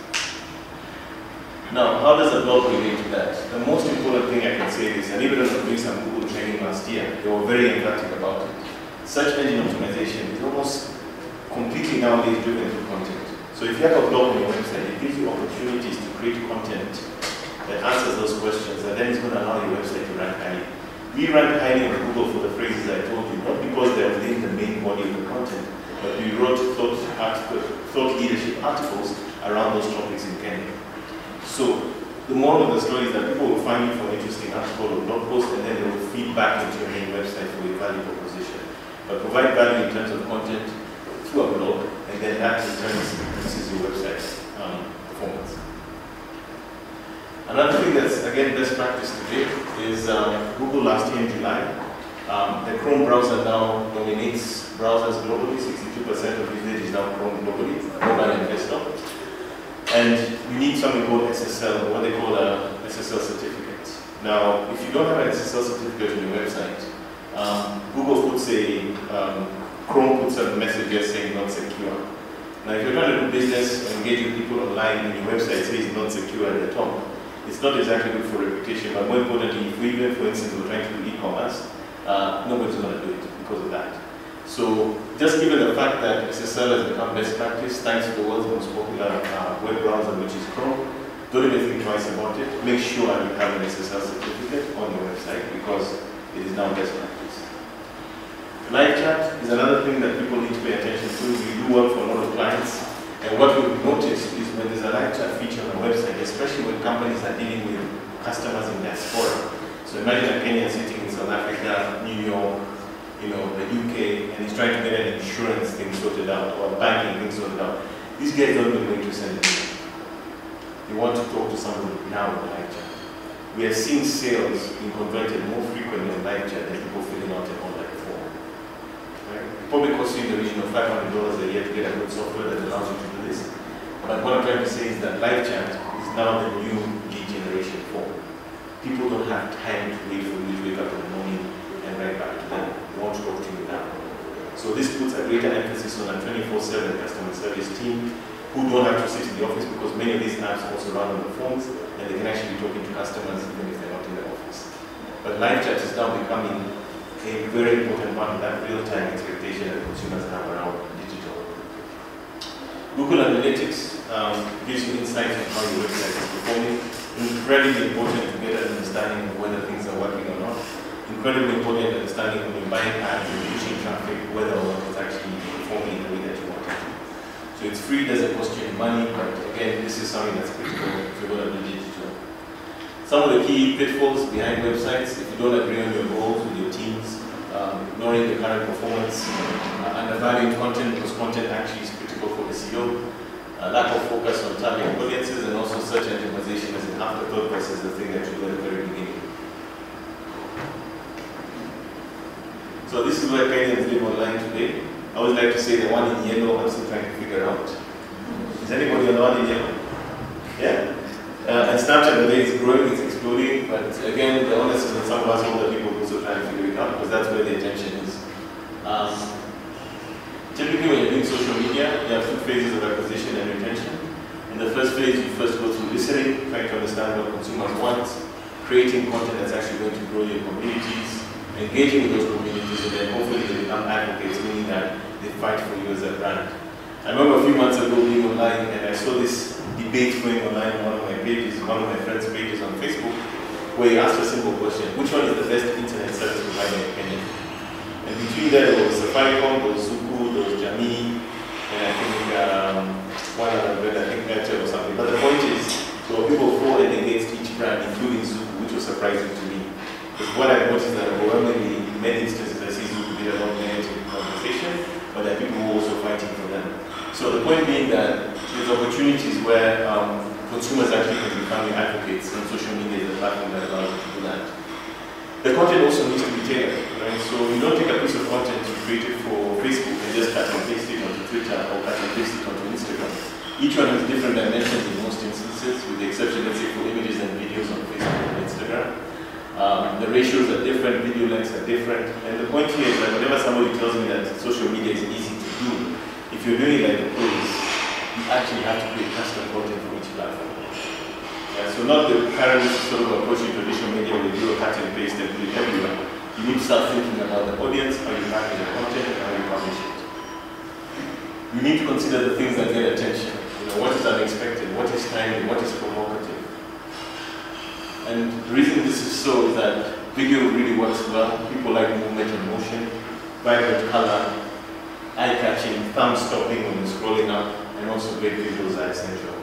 Now, how does a blog relate to that? The most important thing I can say is, and even though I was doing some Google training last year, they were very emphatic about it. Search engine optimization is almost completely nowadays driven through content. So if you have a blog on your website, it gives you opportunities to create content that answers those questions, and then it's going to allow your website to rank highly. We rank highly on Google for the phrases I told you, not because they're within the main body of the content, but we wrote thought, article, thought leadership articles around those topics in Kenya. So the moral of the story is that people will find you for an interesting article or blog post, and then they will feed back into your main website for your value proposition. But provide value in terms of content through a blog, and then that in turn increases your website's um, performance. Another thing that's, again, best practice today is um, Google last year in July. Um, the Chrome browser now dominates browsers globally. sixty-two percent of usage is now Chrome globally, mobile and desktop. And you need something called S S L, what they call a S S L certificate. Now, if you don't have an S S L certificate on your website, um, Google puts a, um, Chrome puts a message just saying not secure. Now, if you're trying to do business or engage with people online and your website says not secure at the top, it's not exactly good for reputation, but more importantly, if we even, for instance, we're trying to do e-commerce, uh, nobody's going to do it because of that. So, just given the fact that S S L has become best practice, thanks to the world's most popular uh, web browser, which is Chrome, don't even think twice about it. Make sure you have an S S L certificate on your website because it is now best practice. Live chat is another thing that people need to pay attention to. We do work for a lot of clients. And what we've noticed is when there's a live chat feature on a website, especially when companies are dealing with customers in diaspora. So imagine a Kenyan sitting in South Africa, New York, you know, the U K, and he's trying to get an insurance thing sorted out or a banking thing sorted out. These guys don't know going to send it. They want to talk to somebody now on live chat. We are seeing sales being converted more frequently on live chat than people filling out an online form. Right? It probably costs you in the region of five hundred dollars a year to get a good software that allows you to do this. But what I'm trying to say is that live chat is now the new lead generation form. People don't have time to wait for you to wake up in the morning and write back to them. They want to talk to you now. So this puts a greater emphasis on a twenty-four seven customer service team who don't have to sit in the office because many of these apps also run on the phones and they can actually be talking to customers even if they're not in the office. But live chat is now becoming a very important part of that real-time expectation that consumers have around digital. Google Analytics um, gives you insights on how your website is performing. Incredibly important to get an understanding of whether things are working or not. Incredibly important understanding when you're buying ads and reaching traffic, whether or not it's actually performing in the way that you want it to. So it's free, doesn't cost you any money, but again, this is something that's critical if you're going to do digital. Some of the key pitfalls behind websites: if you don't agree on your goals with your teams, um, ignoring the current performance, uh, undervaluing content because content actually is critical for S E O, uh, lack of focus on target audiences, and also search engine optimization as an afterthought versus the thing that you do at the very beginning. So this is where Kenyans live online today. I always like to say the one in yellow I'm still trying to figure out. Is anybody on the one in yellow? Yeah? Uh, and Snapchat, the way it's growing, it's exploding, but again, the honest is that some of us older people also try to figure it out because that's where the attention is. Um, typically when you're doing social media, you have two phases of acquisition and retention. In the first phase, you first go through listening, trying to understand what consumers want, creating content that's actually going to grow your communities, engaging with those communities, and then hopefully they become advocates, meaning that they fight for you as a brand. I remember a few months ago being online and I saw this debate going online on one of my pages, one of my friends' pages on Facebook, where he asked a simple question: which one is the best internet service provider in Kenya? And between there, there was Safaricom, there was Zuku, there was Jamii, and I think um, one other brand, I think Airtel or something. But the point is, there were people for and against each brand, including Zuku, which was surprising to me. Because what I noticed that overwhelmingly, in many instances, I see Zuku get a lot of negative conversation, but there are people who are also fighting for them. So the point being that there's opportunities where um, consumers actually can become your advocates, and social media is the platform that allows you to do that. The content also needs to be tailored, right? So you don't take a piece of content you created for Facebook and just cut and paste it onto Twitter or cut and paste it onto Instagram. Each one has different dimensions in most instances, with the exception, let's say, for images and videos on Facebook and Instagram. Um, the ratios are different, video lengths are different, and the point here is that whenever somebody tells me that social media is easy to do, if you're doing it like the pros, you actually have to create custom content for each platform. Yeah, so not the current sort of approach in traditional media where you do a cut and paste and put it everywhere. You need to start thinking about the audience, how you package the content, and how you publish it. You need to consider the things that get attention. You know, what is unexpected, what is timely, what is provocative. And the reason this is so is that video really works well. People like movement and motion, vibrant color, eye-catching, thumb-stopping when you're scrolling up, and also great visuals are essential.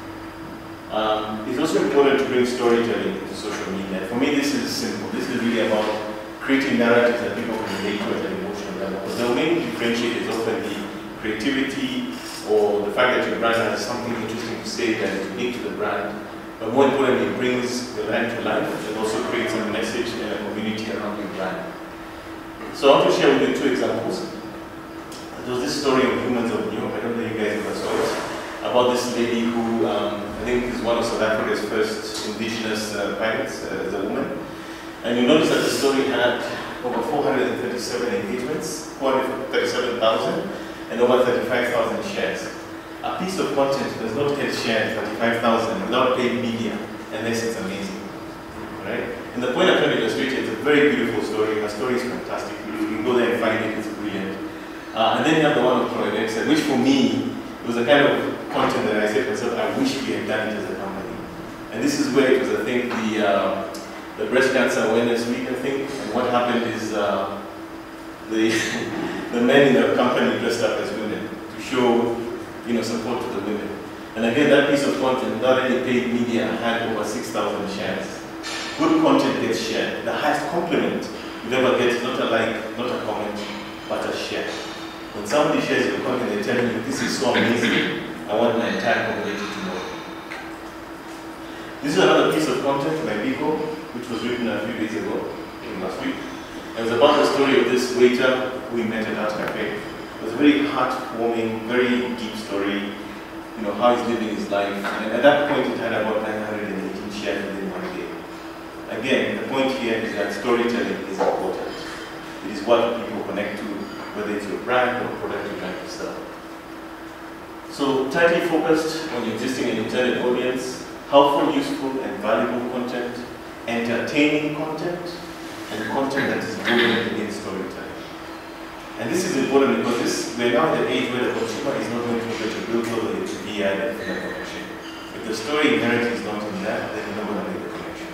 Um, it's also important to bring storytelling into social media. For me, this is simple. This is really about creating narratives that people can relate to at an emotional level. Because the main differentiator is often the creativity or the fact that your brand has something interesting to say that is unique to the brand. But more importantly, it brings the brand to life and also creates a message and a community around your brand. So I want to share with you two examples. There was this story of Humans of New York, I don't know if you guys ever saw it, about this lady who um, I think is one of South Africa's first indigenous uh, pilots uh, as a woman. And you notice that the story had over four hundred thirty-seven engagements, four hundred thirty-seven thousand, and over thirty-five thousand shares. A piece of content does not get shared thirty-five thousand without paid media, unless it's amazing. Right? And the point I'm trying to illustrate is a very beautiful story. Her story is fantastic. You can go there and find it, it's brilliant. Uh, and then you have the one of Troy Dexter, which for me, it was a kind of content that I said to myself, I wish we had done it as a company. And this is where it was, I think, the, uh, the breast cancer awareness week, I think. And what happened is uh, the, the men in the company dressed up as women to show, you know, support to the women. And again, that piece of content, without any paid media, had over six thousand shares. Good content gets shared. The highest compliment you ever get is not a like, not a comment, but a share. When somebody shares your content, they're telling you, this is so amazing, I want my entire community to know. This is another piece of content by Biko, which was written a few days ago, last week. It was about the story of this waiter who we met at Art Cafe. It was a very heartwarming, very deep story, you know, how he's living his life. And at that point, it had about nine hundred eighteen shares within one day. Again, the point here is that storytelling is important. It is what people connect to, whether it's your brand or product you're trying to sell. So, tightly focused on your existing and intended audience, helpful, useful, and valuable content, entertaining content, and content that is rooted in storytelling. And this is important because this, we're now at the age where the consumer is not going to look at your billboard or your T V ad for the connection. If the story inherently is not in that, then you're not going to make the connection.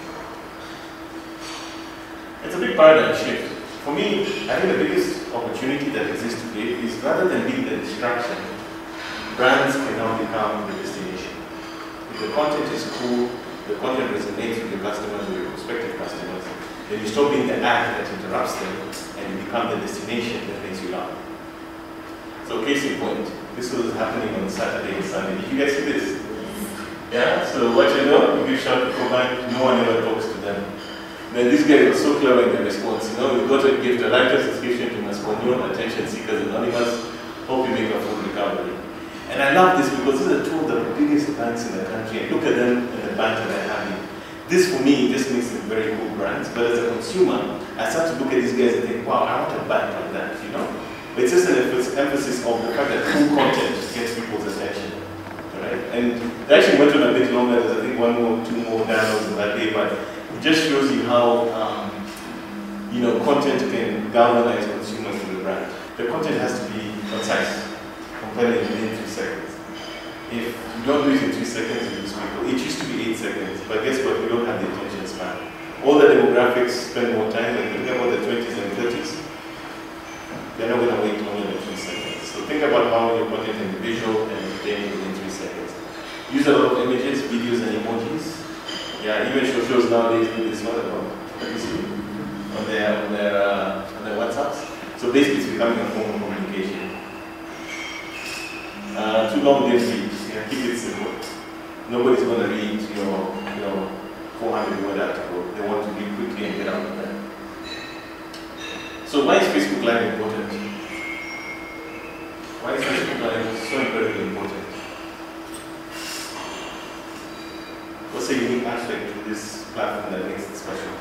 It's a big paradigm shift. For me, I think the biggest opportunity that exists today is rather than being the distraction, brands can now become the destination. If the content is cool, the content resonates with your customers or your prospective customers, then you stop being the ad that interrupts them and you become the destination that makes you laugh. So case in point, this was happening on Saturday and Sunday. Did you guys see this? Yeah, so what you know, you give shout to Koban, no one ever talks to them. Then this guy was so clever in the response, you know, we got a gift, a writer's subscription to Masconion, Attention Seekers Anonymous, hope you make a full recovery. And I love this because these are two of the biggest banks in the country, and look at them and the banter they're having. This for me just makes them very cool brands, but as a consumer, I start to look at these guys and think, wow, I want a bank like that, you know? But it's just an emphasis of the fact that cool content gets people's attention. Right? And they actually went on a bit longer, there's I think one more, two more dialogues in that day, but it just shows you how um, you know, content can galvanize consumers to the brand. The content has to be concise, compelling within three seconds. If you don't do it in three seconds, you lose people. It used to be eight seconds, but guess what? We don't have the attention span. All the demographics spend more time, like think about the twenties and thirties. They're not going to wait longer than three seconds. So think about how your content can be visual and entertaining within three seconds. Use a lot of images, videos, and emojis. Yeah, even show shows nowadays do this one on their on their uh, on their WhatsApps. So basically, it's becoming a form of communication. Uh, too long didn't read. Yeah, keep it simple. Nobody's going to read your you know four hundred word article. They want to read quickly and get out of there. So why is Facebook Live important? Why is Facebook Live so incredibly important? What's the unique aspect to this platform that makes it special?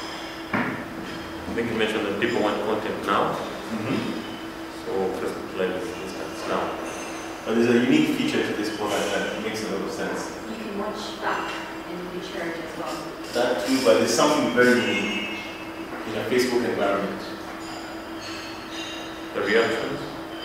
I think you mentioned that people want content now. Mm-hmm. So Facebook Live is instance now. But there's a unique feature to this product that makes a lot of sense. You can watch back and recharge as well. That too, but there's something very unique in a Facebook environment. The reactions?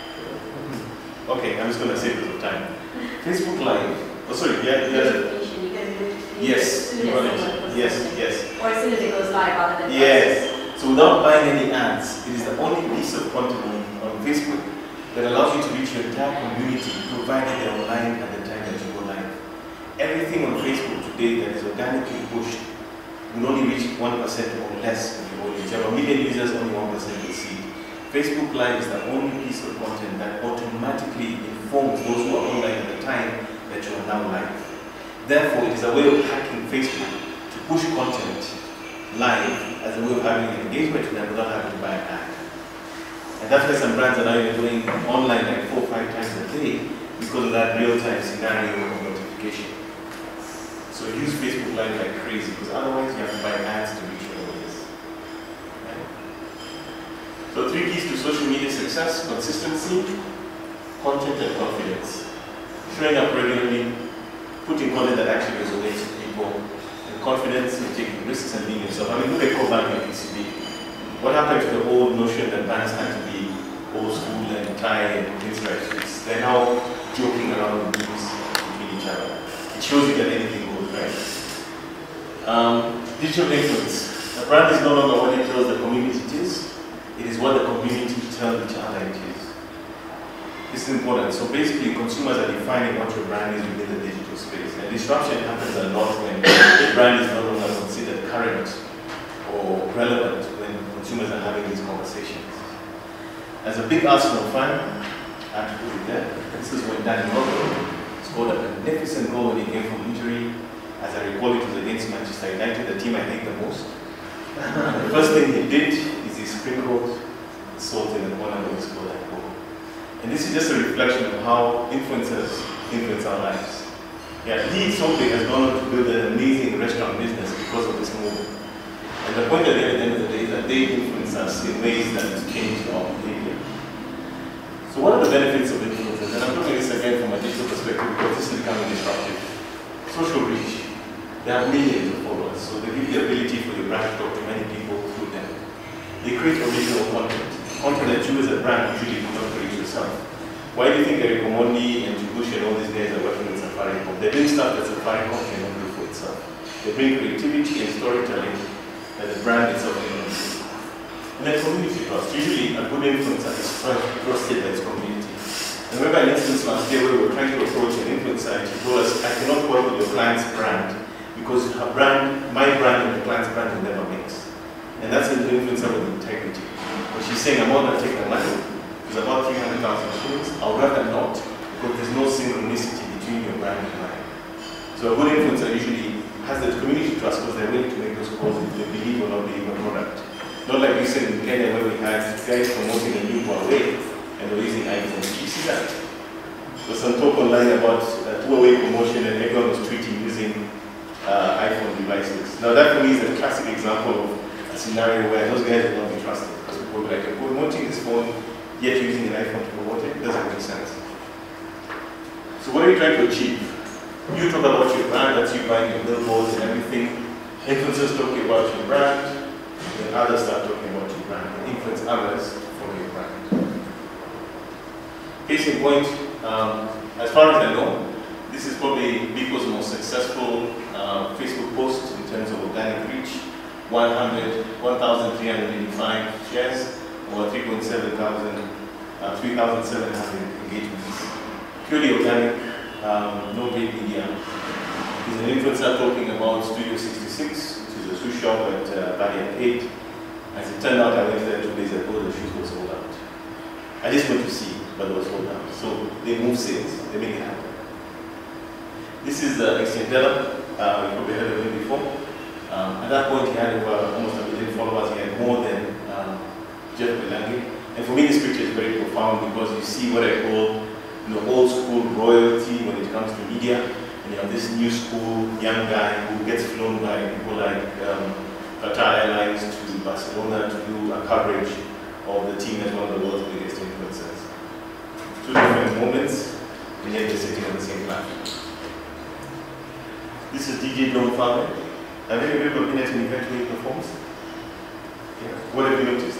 Okay, I'm just going to say this of time. Facebook Live. Oh, sorry, yeah, yeah. Yes, yes, yes. Or as soon as it goes live, rather than yes. So without buying any ads, it is the only piece of content on, on Facebook that allows you to reach your entire community, provided they're online at the time that you go live. Everything on Facebook today that is organically pushed will only reach one percent or less of your audience. You have a million users, only one percent will see it. Facebook Live is the only piece of content that automatically informs those who are online at the time that you are now live. Therefore, it is a way of hacking Facebook to push content live as a way of having an engagement with them without having to buy an ad. And that's why some brands are now even going online like four or five times a day because of that real-time scenario of notification. So use Facebook Live like crazy because otherwise you have to buy ads to reach your audience. Right? So three keys to social media success: consistency, content, and confidence. Showing up regularly, putting content that actually resonates with people, and confidence in taking risks and being yourself. I mean, look at Koban and P C B. What happened to the old notion that brands had to be old school and tie and pinstripe suits? They're now joking around with memes between each other. It shows you that anything goes, right? Um, digital influence. A brand is no longer what it tells the community it is. It is what the community tells each other it is. This is important. So basically, consumers are defining what your brand is within the digital space. And disruption happens a lot when the brand is no longer considered current or relevant when consumers are having these conversations. As a big Arsenal fan, I have to put it there. This is when Danny Rocco scored a magnificent goal when he came from injury. As I recall, it was against Manchester United, the team I hate the most. The first thing he did is he sprinkled salt in the corner when he scored that goal. And this is just a reflection of how influencers influence our lives. Yeah, he something has gone on to build an amazing restaurant business because of this movement. And the point at the end of the day is that they influence us in ways that change our behavior. So what are the benefits of influencers? And I'm looking at this again from a digital perspective because this is becoming disruptive. Social reach. They have millions of followers, so they give the ability for your brand to talk to many people through them. They create original content. Content that you as a brand usually do not create yourself. Why do you think Eric Omondi and Jubush and all these guys are working with Safaricom? They're doing stuff that Safaricom cannot do for itself. They bring creativity and storytelling that the brand itself cannot do. And then community trust. Usually a good influencer is trusted by its community. I remember an instance last year where we were trying to approach an influencer and she told us, I cannot work with your client's brand because her brand, my brand and the client's brand will never mix. And that's an influencer with integrity. But she's saying, I'm not going to take the money. It's about three hundred thousand shillings. I would rather not, because there's no synchronicity between your brand and mine. So a good influencer usually has that community trust because they're willing to make those calls if they believe or not believe in the product. Not like recently in Kenya where we had guys promoting a new Huawei and they're using iPhone. Did you see that? There was some talk online about uh, Huawei promotion and everyone was tweeting using uh, iPhone devices. Now that for me is a classic example of a scenario where those guys will not be trusted. Because people will be like, we're promoting this phone, yet using an iPhone to promote it. It doesn't make sense. So what are you trying to achieve? You talk about your brand, that's you buying your billboards and everything. Influencers talking about your brand, and others start talking about your brand. And influence others to follow your brand. Case in point, um, as far as I know, this is probably Biko's most successful uh, Facebook post in terms of organic reach. one thousand three hundred eighty-five shares, or three point seven thousand, uh, three thousand seven hundred engagements. Purely organic, um, no paid media. He's an influencer talking about Studio sixty-six, which is a shoe shop at uh, Valley eight. As it turned out, I went there two days ago, the shoes were sold out. I just went to see, but it was sold out. So they move sales, they make it happen. This is the uh, Extendella, uh, you probably heard of him before. Um, at that point, he had over almost a million followers. He had more than um, Jeff Belangi. And for me, this picture is very profound because you see what I call you know, old school royalty when it comes to media. And you have this new school young guy who gets flown by people like um, Qatar Airlines to Barcelona to do a coverage of the team as one of the world's biggest influencers. Two different moments, and yet they're sitting on the same platform. This is D J Don Farmer. Have any of you ever been at an event where he performs? Yeah. What have you noticed?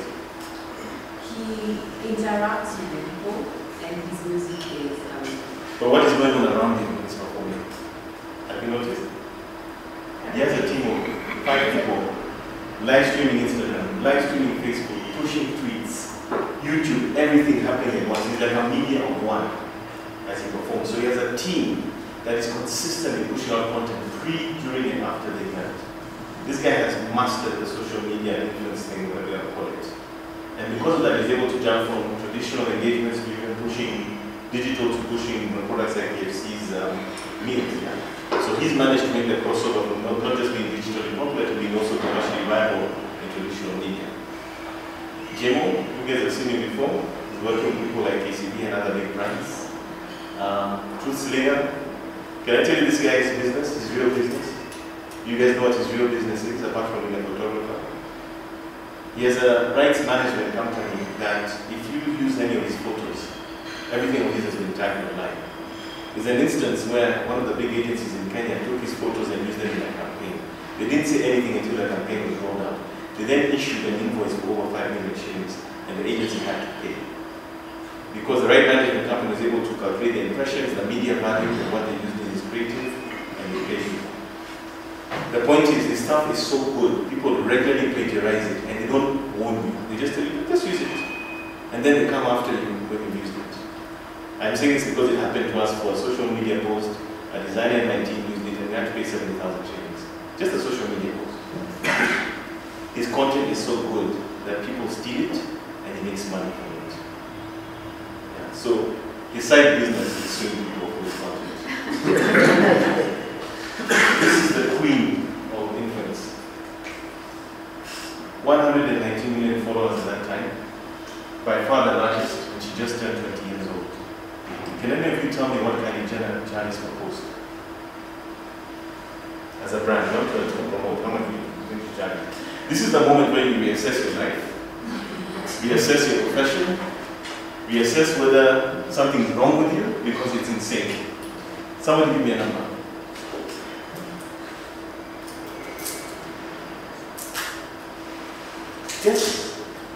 He interacts with the people and his music is... Um, but what is going on around him when he's performing? Have you noticed? He has a team of five people, live streaming Instagram, live streaming Facebook, pushing tweets, YouTube, everything happening at once. He's like a media of one as he performs. So he has a team that is consistently pushing out content pre, during, and after the event. This guy has mastered the social media influence thing, whatever you call it. And because of that, he's able to jump from traditional engagements to even pushing digital to pushing products like K F C's um, meals. Yeah. So he's managed to make the crossover from not, not just being digitally popular to being also commercially viable in traditional media. Jemo, you guys have seen him before. He's working with people like K C B and other big brands. Um, Truth Slayer. Can I tell you this guy's business, his real business? You guys know what his real business is, apart from being a photographer? He has a rights management company that if you use any of his photos, everything of his has been tagged online. There's an instance where one of the big agencies in Kenya took his photos and used them in a campaign. They didn't say anything until the campaign was rolled out. They then issued an invoice for over five million shillings, and the agency had to pay. Because the right management company was able to calculate the impressions, the media value, and what they used in his creative, and they paid you. The point is, this stuff is so good, people regularly plagiarize it, and they don't warn you. They just tell you, just use it. And then they come after you when you've used it. I'm saying this because it happened to us for a social media post. A designer in my team used it, and we had to pay seventy thousand shillings. Just a social media post. His content is so good that people steal it, and he makes money from it. Yeah. So, his side business is suing people for his content. This is the queen of influence. one hundred nineteen million followers at that time. By far the largest, and she just turned twenty years old. Can any of you tell me what Kylie Jenner charges per post? As a brand, not to promote, how much do you think she charges? This is the moment where you reassess your life, reassess your profession, reassess whether something's wrong with you because it's insane. Somebody give me a number. Yes?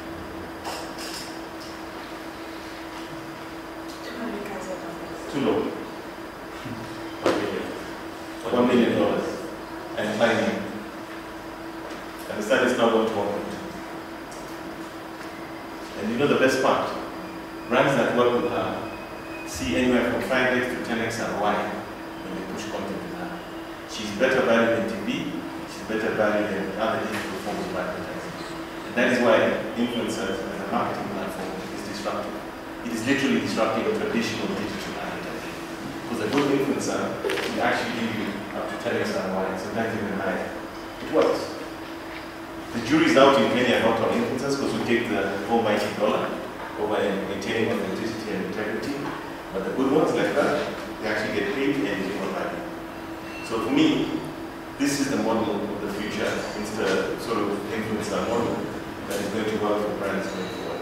Too low. One million. One million dollars. And climbing. And the side is now going to one point two. And you know the best part? Brands that work with her see anywhere from five X to ten X R O I when they push content with her. She's better valued in T V, she's better valued in other digital forms of advertising. And that is why influencers as a marketing platform is disruptive. It is literally disrupting a traditional digital advertising. Because a good influencer will actually give you up to ten x R O I, sometimes even higher. It works. The jury's out in Kenya not on influencers because we take the almighty dollar over maintaining authenticity and integrity. But the good ones like that, they actually get paid and give more value. So for me, this is the model of the future. It's the sort of influencer model that is going to work for brands going forward.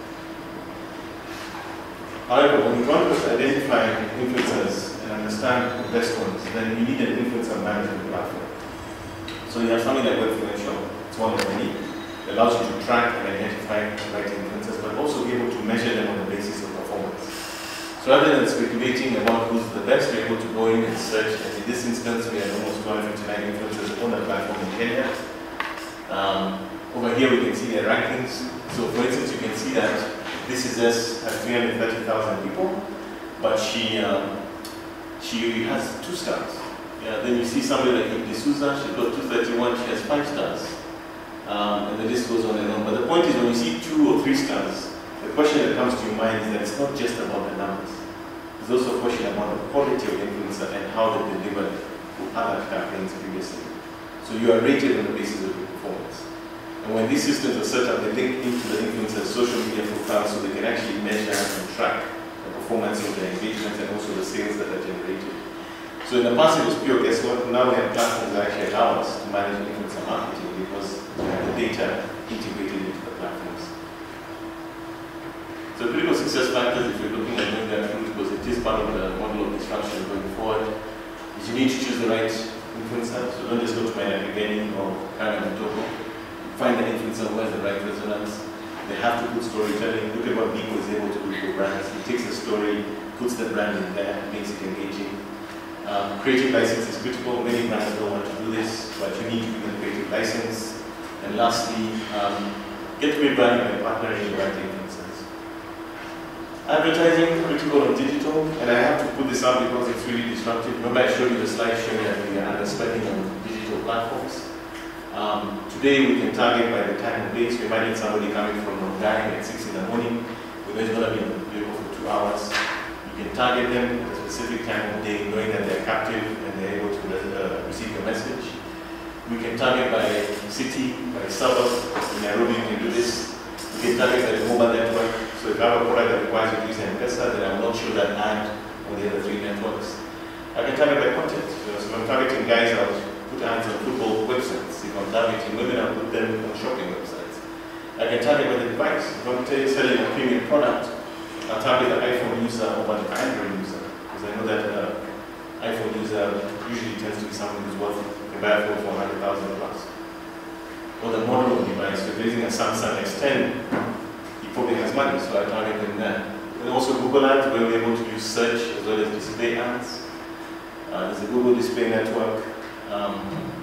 However, when we want to identify influencers and understand the best ones, then you need an influencer management platform. So you have something like Webfluential. It's one of many. It allows you to track and identify the right influencers, but also be able to measure them on the basis of performance. So rather than speculating about who's the best, we're able to go in and search. And in this instance, we have almost two hundred fifty-nine influencers on the platform in Kenya. Um, over here, we can see their rankings. So for instance, you can see that this is us at three hundred thirty thousand people, but she um, she has two stars. Yeah, then you see somebody like Ibn D'Souza, she's got two thirty-one, she has five stars. Um, and the list goes on and on. But the point is, when you see two or three stars, the question that comes to your mind is that it's not just about the numbers. There's also a question about the quality of the influencer and how they delivered to other campaigns previously. So you are rated on the basis of your performance. And when these systems are set up, they link into the influencer's social media profiles so they can actually measure and track the performance of their engagement and also the sales that are generated. So in the past it was pure guesswork. Now we have platforms that actually allow us to manage influencer marketing because we have the data integrated into the platforms. So critical success factors, if you're looking at doing that route, because it is part of the model of disruption going forward, is you need to choose the right influencer. So don't just go to my beginning or Karen and Togo. Find the influencer who has the right resonance. They have to put storytelling. Look at what Biko is able to do for brands. He takes the story, puts the brand in there, makes it engaging. Um, creative license is critical. Many brands don't want to do this, but you need to give them creative license. And lastly, um, get great value by partnering with the right influencers. Advertising, critical on digital, and I have to put this up because it's really disruptive. Remember I showed you the slide showing that we are underspending on digital platforms. Um, today we can target by the time of day, so imagine somebody coming from Rongai at six in the morning, we know it's going to be in the vehicle for two hours. You can target them at a specific time of day, knowing that they're captive and they're able to uh, receive your message. We can target by city, by suburb. In Nairobi you can do this. We can target by the mobile network. So if I have a product that requires you to use an M-Pesa, then I will not show that ad on the other three networks. I can target by content. So if I'm targeting guys, I'll put ads on football websites. If I'm targeting women, I'll put them on shopping websites. I can target by the device. If I'm selling a premium product, I'll target the iPhone user over the Android user. Because I know that the uh, iPhone user usually tends to be someone who's worth a buy a phone for one hundred thousand plus. Or the model of device. So if you're using a Samsung S ten, he probably has money, so I target them there. And also Google Ads, where we're able to use search as well as display ads. Uh, there's a Google Display Network. Um,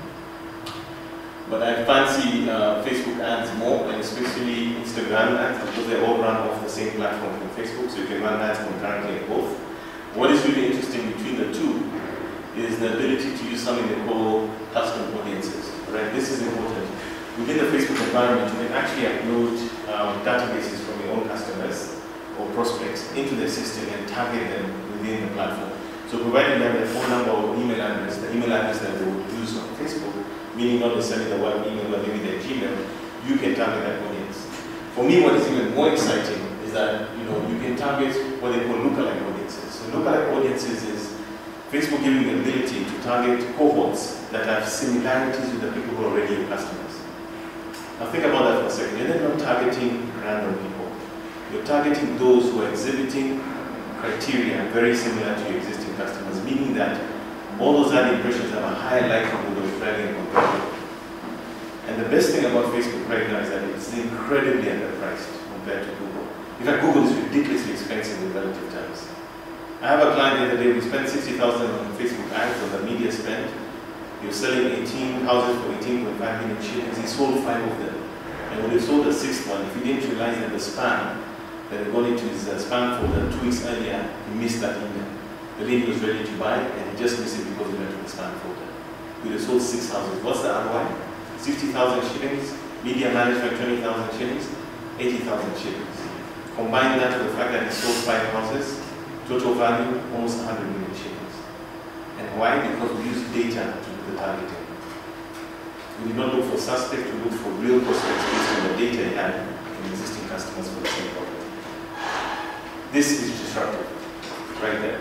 but I fancy uh, Facebook ads more, and especially Instagram ads, because they all run off the same platform from Facebook, so you can run ads concurrently in both. What is really interesting between the two is the ability to use something they call custom audiences. Right? This is important. Within the Facebook environment, you can actually upload um, databases from your own customers or prospects into the system and target them within the platform. So providing them their phone number or email address, the email address that they would use on Facebook, meaning not necessarily the work email, but maybe their Gmail, you can target that audience. For me, what is even more exciting is that you know you can target what they call lookalike audiences. So lookalike audiences is Facebook giving the ability to target cohorts that have similarities with the people who are already your customers. Now think about that for a second. You're not targeting random people. You're targeting those who are exhibiting criteria very similar to your existing customers, meaning that all those ad impressions have a higher likelihood of driving a conversion. And the best thing about Facebook right now is that it's incredibly underpriced compared to Google. In fact, Google is ridiculously expensive in relative terms. I have a client the other day, we spent sixty thousand dollars on Facebook ads on the media spend. He was selling eighteen houses for eighteen point five million shillings. He sold five of them. And when he sold the sixth one, if he didn't realize that the spam that had gone into his uh, spam folder two weeks earlier, he missed that email. The lady was ready to buy, and he just missed it because he went to the spam folder. we would have sold six houses. What's the R O I? sixty thousand shillings, media management twenty thousand shillings, eighty thousand shillings. Combine that with the fact that he sold five houses, total value almost one hundred million shillings. And why? Because we use data to do the targeting. We did not look for suspects, we looked for real prospects based on the data he had from existing customers for the same property. This is disruptive, right there.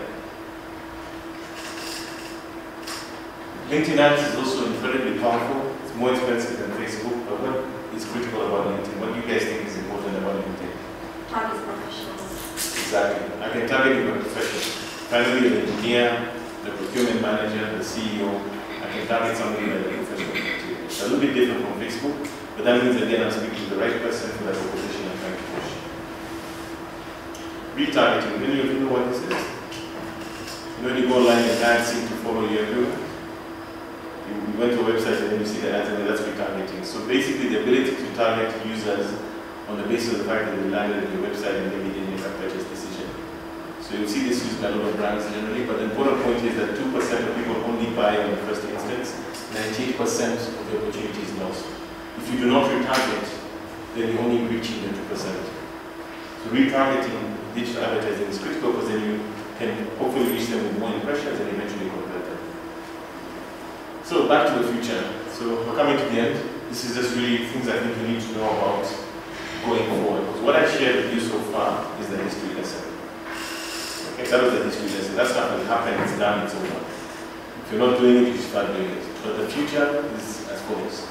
LinkedIn ads is also incredibly powerful. It's more expensive than Facebook, but what is critical about LinkedIn? What do you guys think is important about LinkedIn? Target professionals. Exactly. I can target you by profession. Finally, the engineer, the procurement manager, the C E O, I can target somebody like a professional material. It's a little bit different from Facebook, but that means again I'm speaking to the right person for that proposition I'm trying to push. Retargeting. Many of you know what this is? You know, when you go online and ads seem to follow you everywhere. You, you went to a website and then you see the ads and then that's retargeting. So basically the ability to target users on the basis of the fact that they landed on your website and maybe didn't make a purchase decision. So you'll see this used by a lot of brands generally, but the important point is that two percent of people only buy on the first instance, ninety-eight percent of the opportunity is lost. If you do not retarget, then you're only reaching the two percent. So retargeting digital advertising is critical because then you can hopefully reach them with more impressions and eventually convert them. So back to the future. So we're coming to the end. This is just really things I think you need to know about going forward. Because what I shared with you so far is the history lesson. Okay, that was the history lesson. That's not going to happen, it's done, it's over. If you're not doing it, you start doing it. But the future is as follows.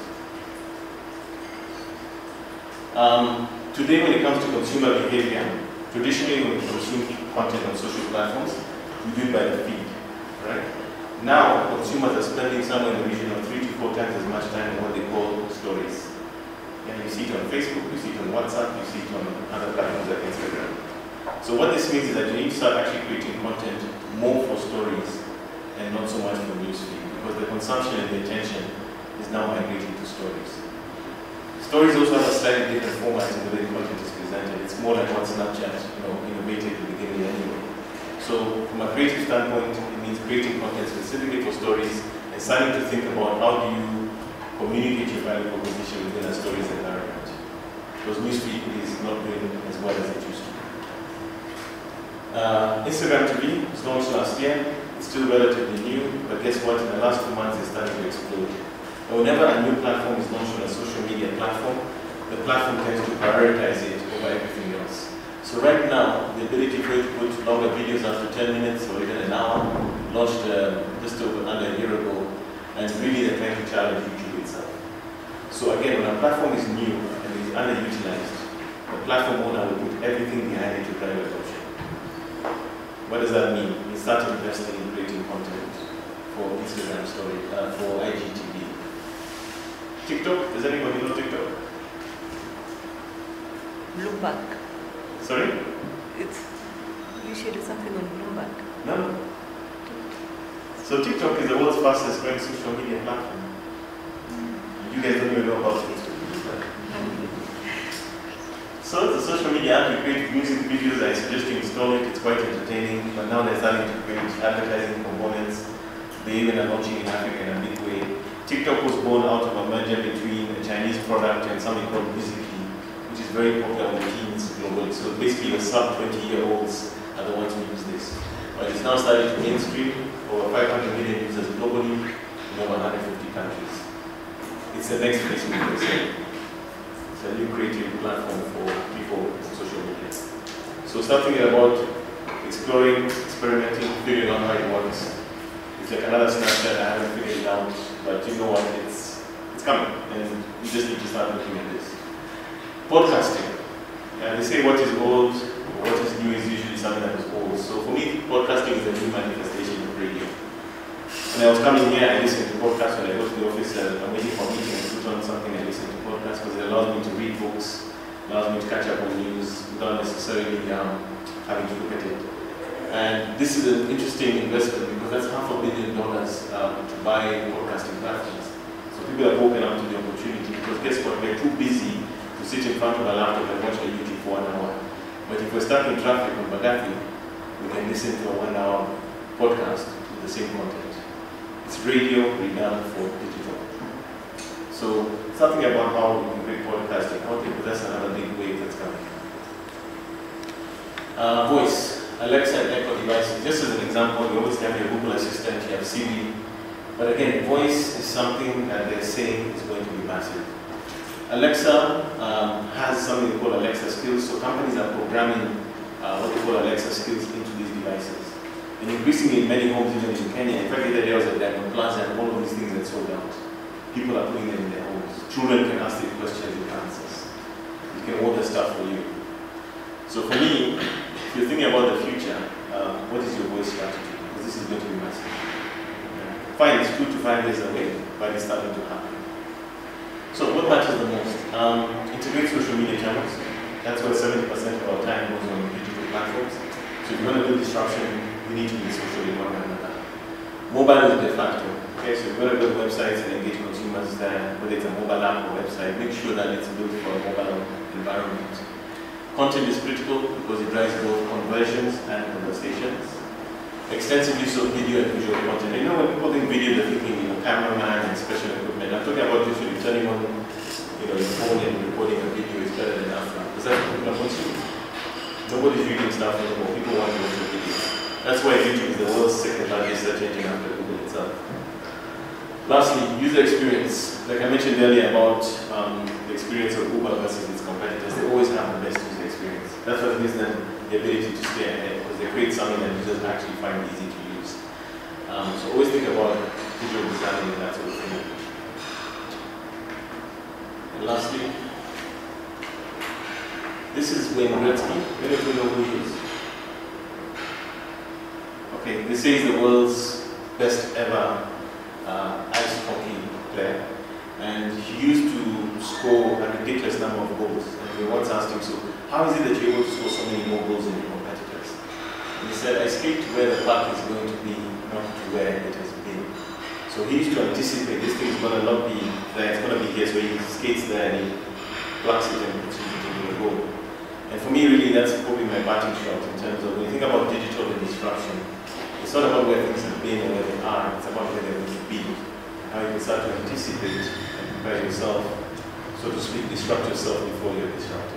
Um, today when it comes to consumer behavior, traditionally when we consume content on social platforms, we do it by the feed, right? Now, consumers are spending somewhere in the region of three to four times as much time on what they call stories. And you see it on Facebook, you see it on WhatsApp, you see it on other platforms like Instagram. So what this means is that you need to start actually creating content more for stories and not so much for newsfeed, because the consumption and the attention is now migrating to stories. Stories also have a slightly different format in the way the content is presented. It's more like what Snapchat, you know, innovated at the beginning anyway. So from a creative standpoint, it means creating content specifically for stories and starting to think about how do you communicate your value proposition within a stories environment. Because newsfeed is not doing as well as it used to. Uh, Instagram T V was launched last year. It's still relatively new, but guess what? In the last few months, it's starting to explode. And whenever a new platform is launched on a social media platform, the platform tends to prioritize it over everything else. So right now, the ability for you to put longer videos after ten minutes or even an hour launched uh, just over under a year ago, and really they're trying to challenge YouTube itself. So again, when a platform is new and is underutilized, the platform owner will put everything behind it to drive adoption. What does that mean? We start investing in creating content for Instagram story, uh, for I G T V. TikTok, does anybody know TikTok? Bloomberg. Sorry? It's usually something on Bloomberg. No. So TikTok is the world's fastest growing social media platform. You guys don't even know about it. So it's a social media app. You create music videos. I suggest you install it. It's quite entertaining. But now they're starting to create advertising components. They even are launching in Africa in a big way. TikTok was born out of a merger between a Chinese product and something called Musical.ly, which is very popular with teens globally. So basically, your sub twenty year olds are the ones who use this. But it's now starting to mainstream. Over five hundred million users globally in over one hundred fifty countries. It's the next Facebook. It's a new creative platform for people on social media. So start thinking about exploring, experimenting, figuring out how it works. It's like another Snapchat. I haven't figured it out, but you know what? It's it's coming, and you just need to start looking at this. Podcasting. And they say what is old, or what is new is usually something that is old. So for me, podcasting is a new manifestation of radio. When I was coming here, I listened to podcasts. When I go to the office, uh, I'm waiting for a meeting and put on something, I listen to podcasts because it allows me to read books, allows me to catch up on news without necessarily um, having to look at it. And this is an interesting investment because that's half a billion dollars um, to buy podcasting platforms. So people have woken up to the opportunity because guess what? We're too busy to sit in front of a laptop and watch a YouTube for one hour. But if we're stuck in traffic on Bagathi, we can listen to a one hour podcast with the same content. It's radio redone for digital. So something about how we can create podcasting content, but that's another big wave that's coming. Uh, voice, Alexa and Echo devices. Just as an example, you always have your Google Assistant, you have Siri. But again, voice is something that they're saying is going to be massive. Alexa um, has something they call Alexa skills, so companies are programming uh, what they call Alexa skills into these devices. And increasingly in many homes, even in Kenya, in fact, the other day I was at Diamond Plaza and all of these things that sold out. People are putting them in their homes. Children can ask them questions with answers. You can order stuff for you. So for me, if you're thinking about the future, uh, what is your voice strategy? Because this is going to be massive. Fine, it's two to five years away, but it's starting to happen. So what matters the most? Um, integrate social media channels. That's where seventy percent of our time goes on digital platforms. So if you want to do disruption, you need to be socially one another. Mobile is de facto. Okay, so you've got to build websites and engage consumers there, whether it's a mobile app or website, make sure that it's built for a mobile environment. Content is critical because it drives both conversions and conversations. Extensive use of video and visual content. You know, when people think video, they're thinking, you know, cameraman and special equipment. I'm talking about literally turning on, you know, your phone and recording a video is better than after. Is that what people are consuming? Nobody's reading stuff anymore. People want to watch a video. That's why YouTube is the world's second largest search engine after Google itself. Lastly, user experience. Like I mentioned earlier about um, the experience of Uber versus its competitors, they always have the best user experience. That's what gives them the ability to stay ahead, because they create something that users actually find easy to use. Um, so always think about digital design and that sort of thing. And lastly, this is Wayne Gretzky. Many of you know who he is. Okay, this is the world's best ever uh, ice hockey player, and he used to score a ridiculous number of goals. And we once asked him, so how is it that you're able to score so many more goals than your competitors? And he said, I skate to where the puck is going to be, not to where it has been. So he used to anticipate this thing is going to not be there, it's going to be here, so he skates there and he plucks it and puts it into the goal. And for me, really, that's probably my batting shot in terms of when you think about digital and disruption. It's not about where things have been or where they are, it's about where they're going to be. How you can start to anticipate and prepare yourself, so to speak, disrupt yourself before you're disrupted.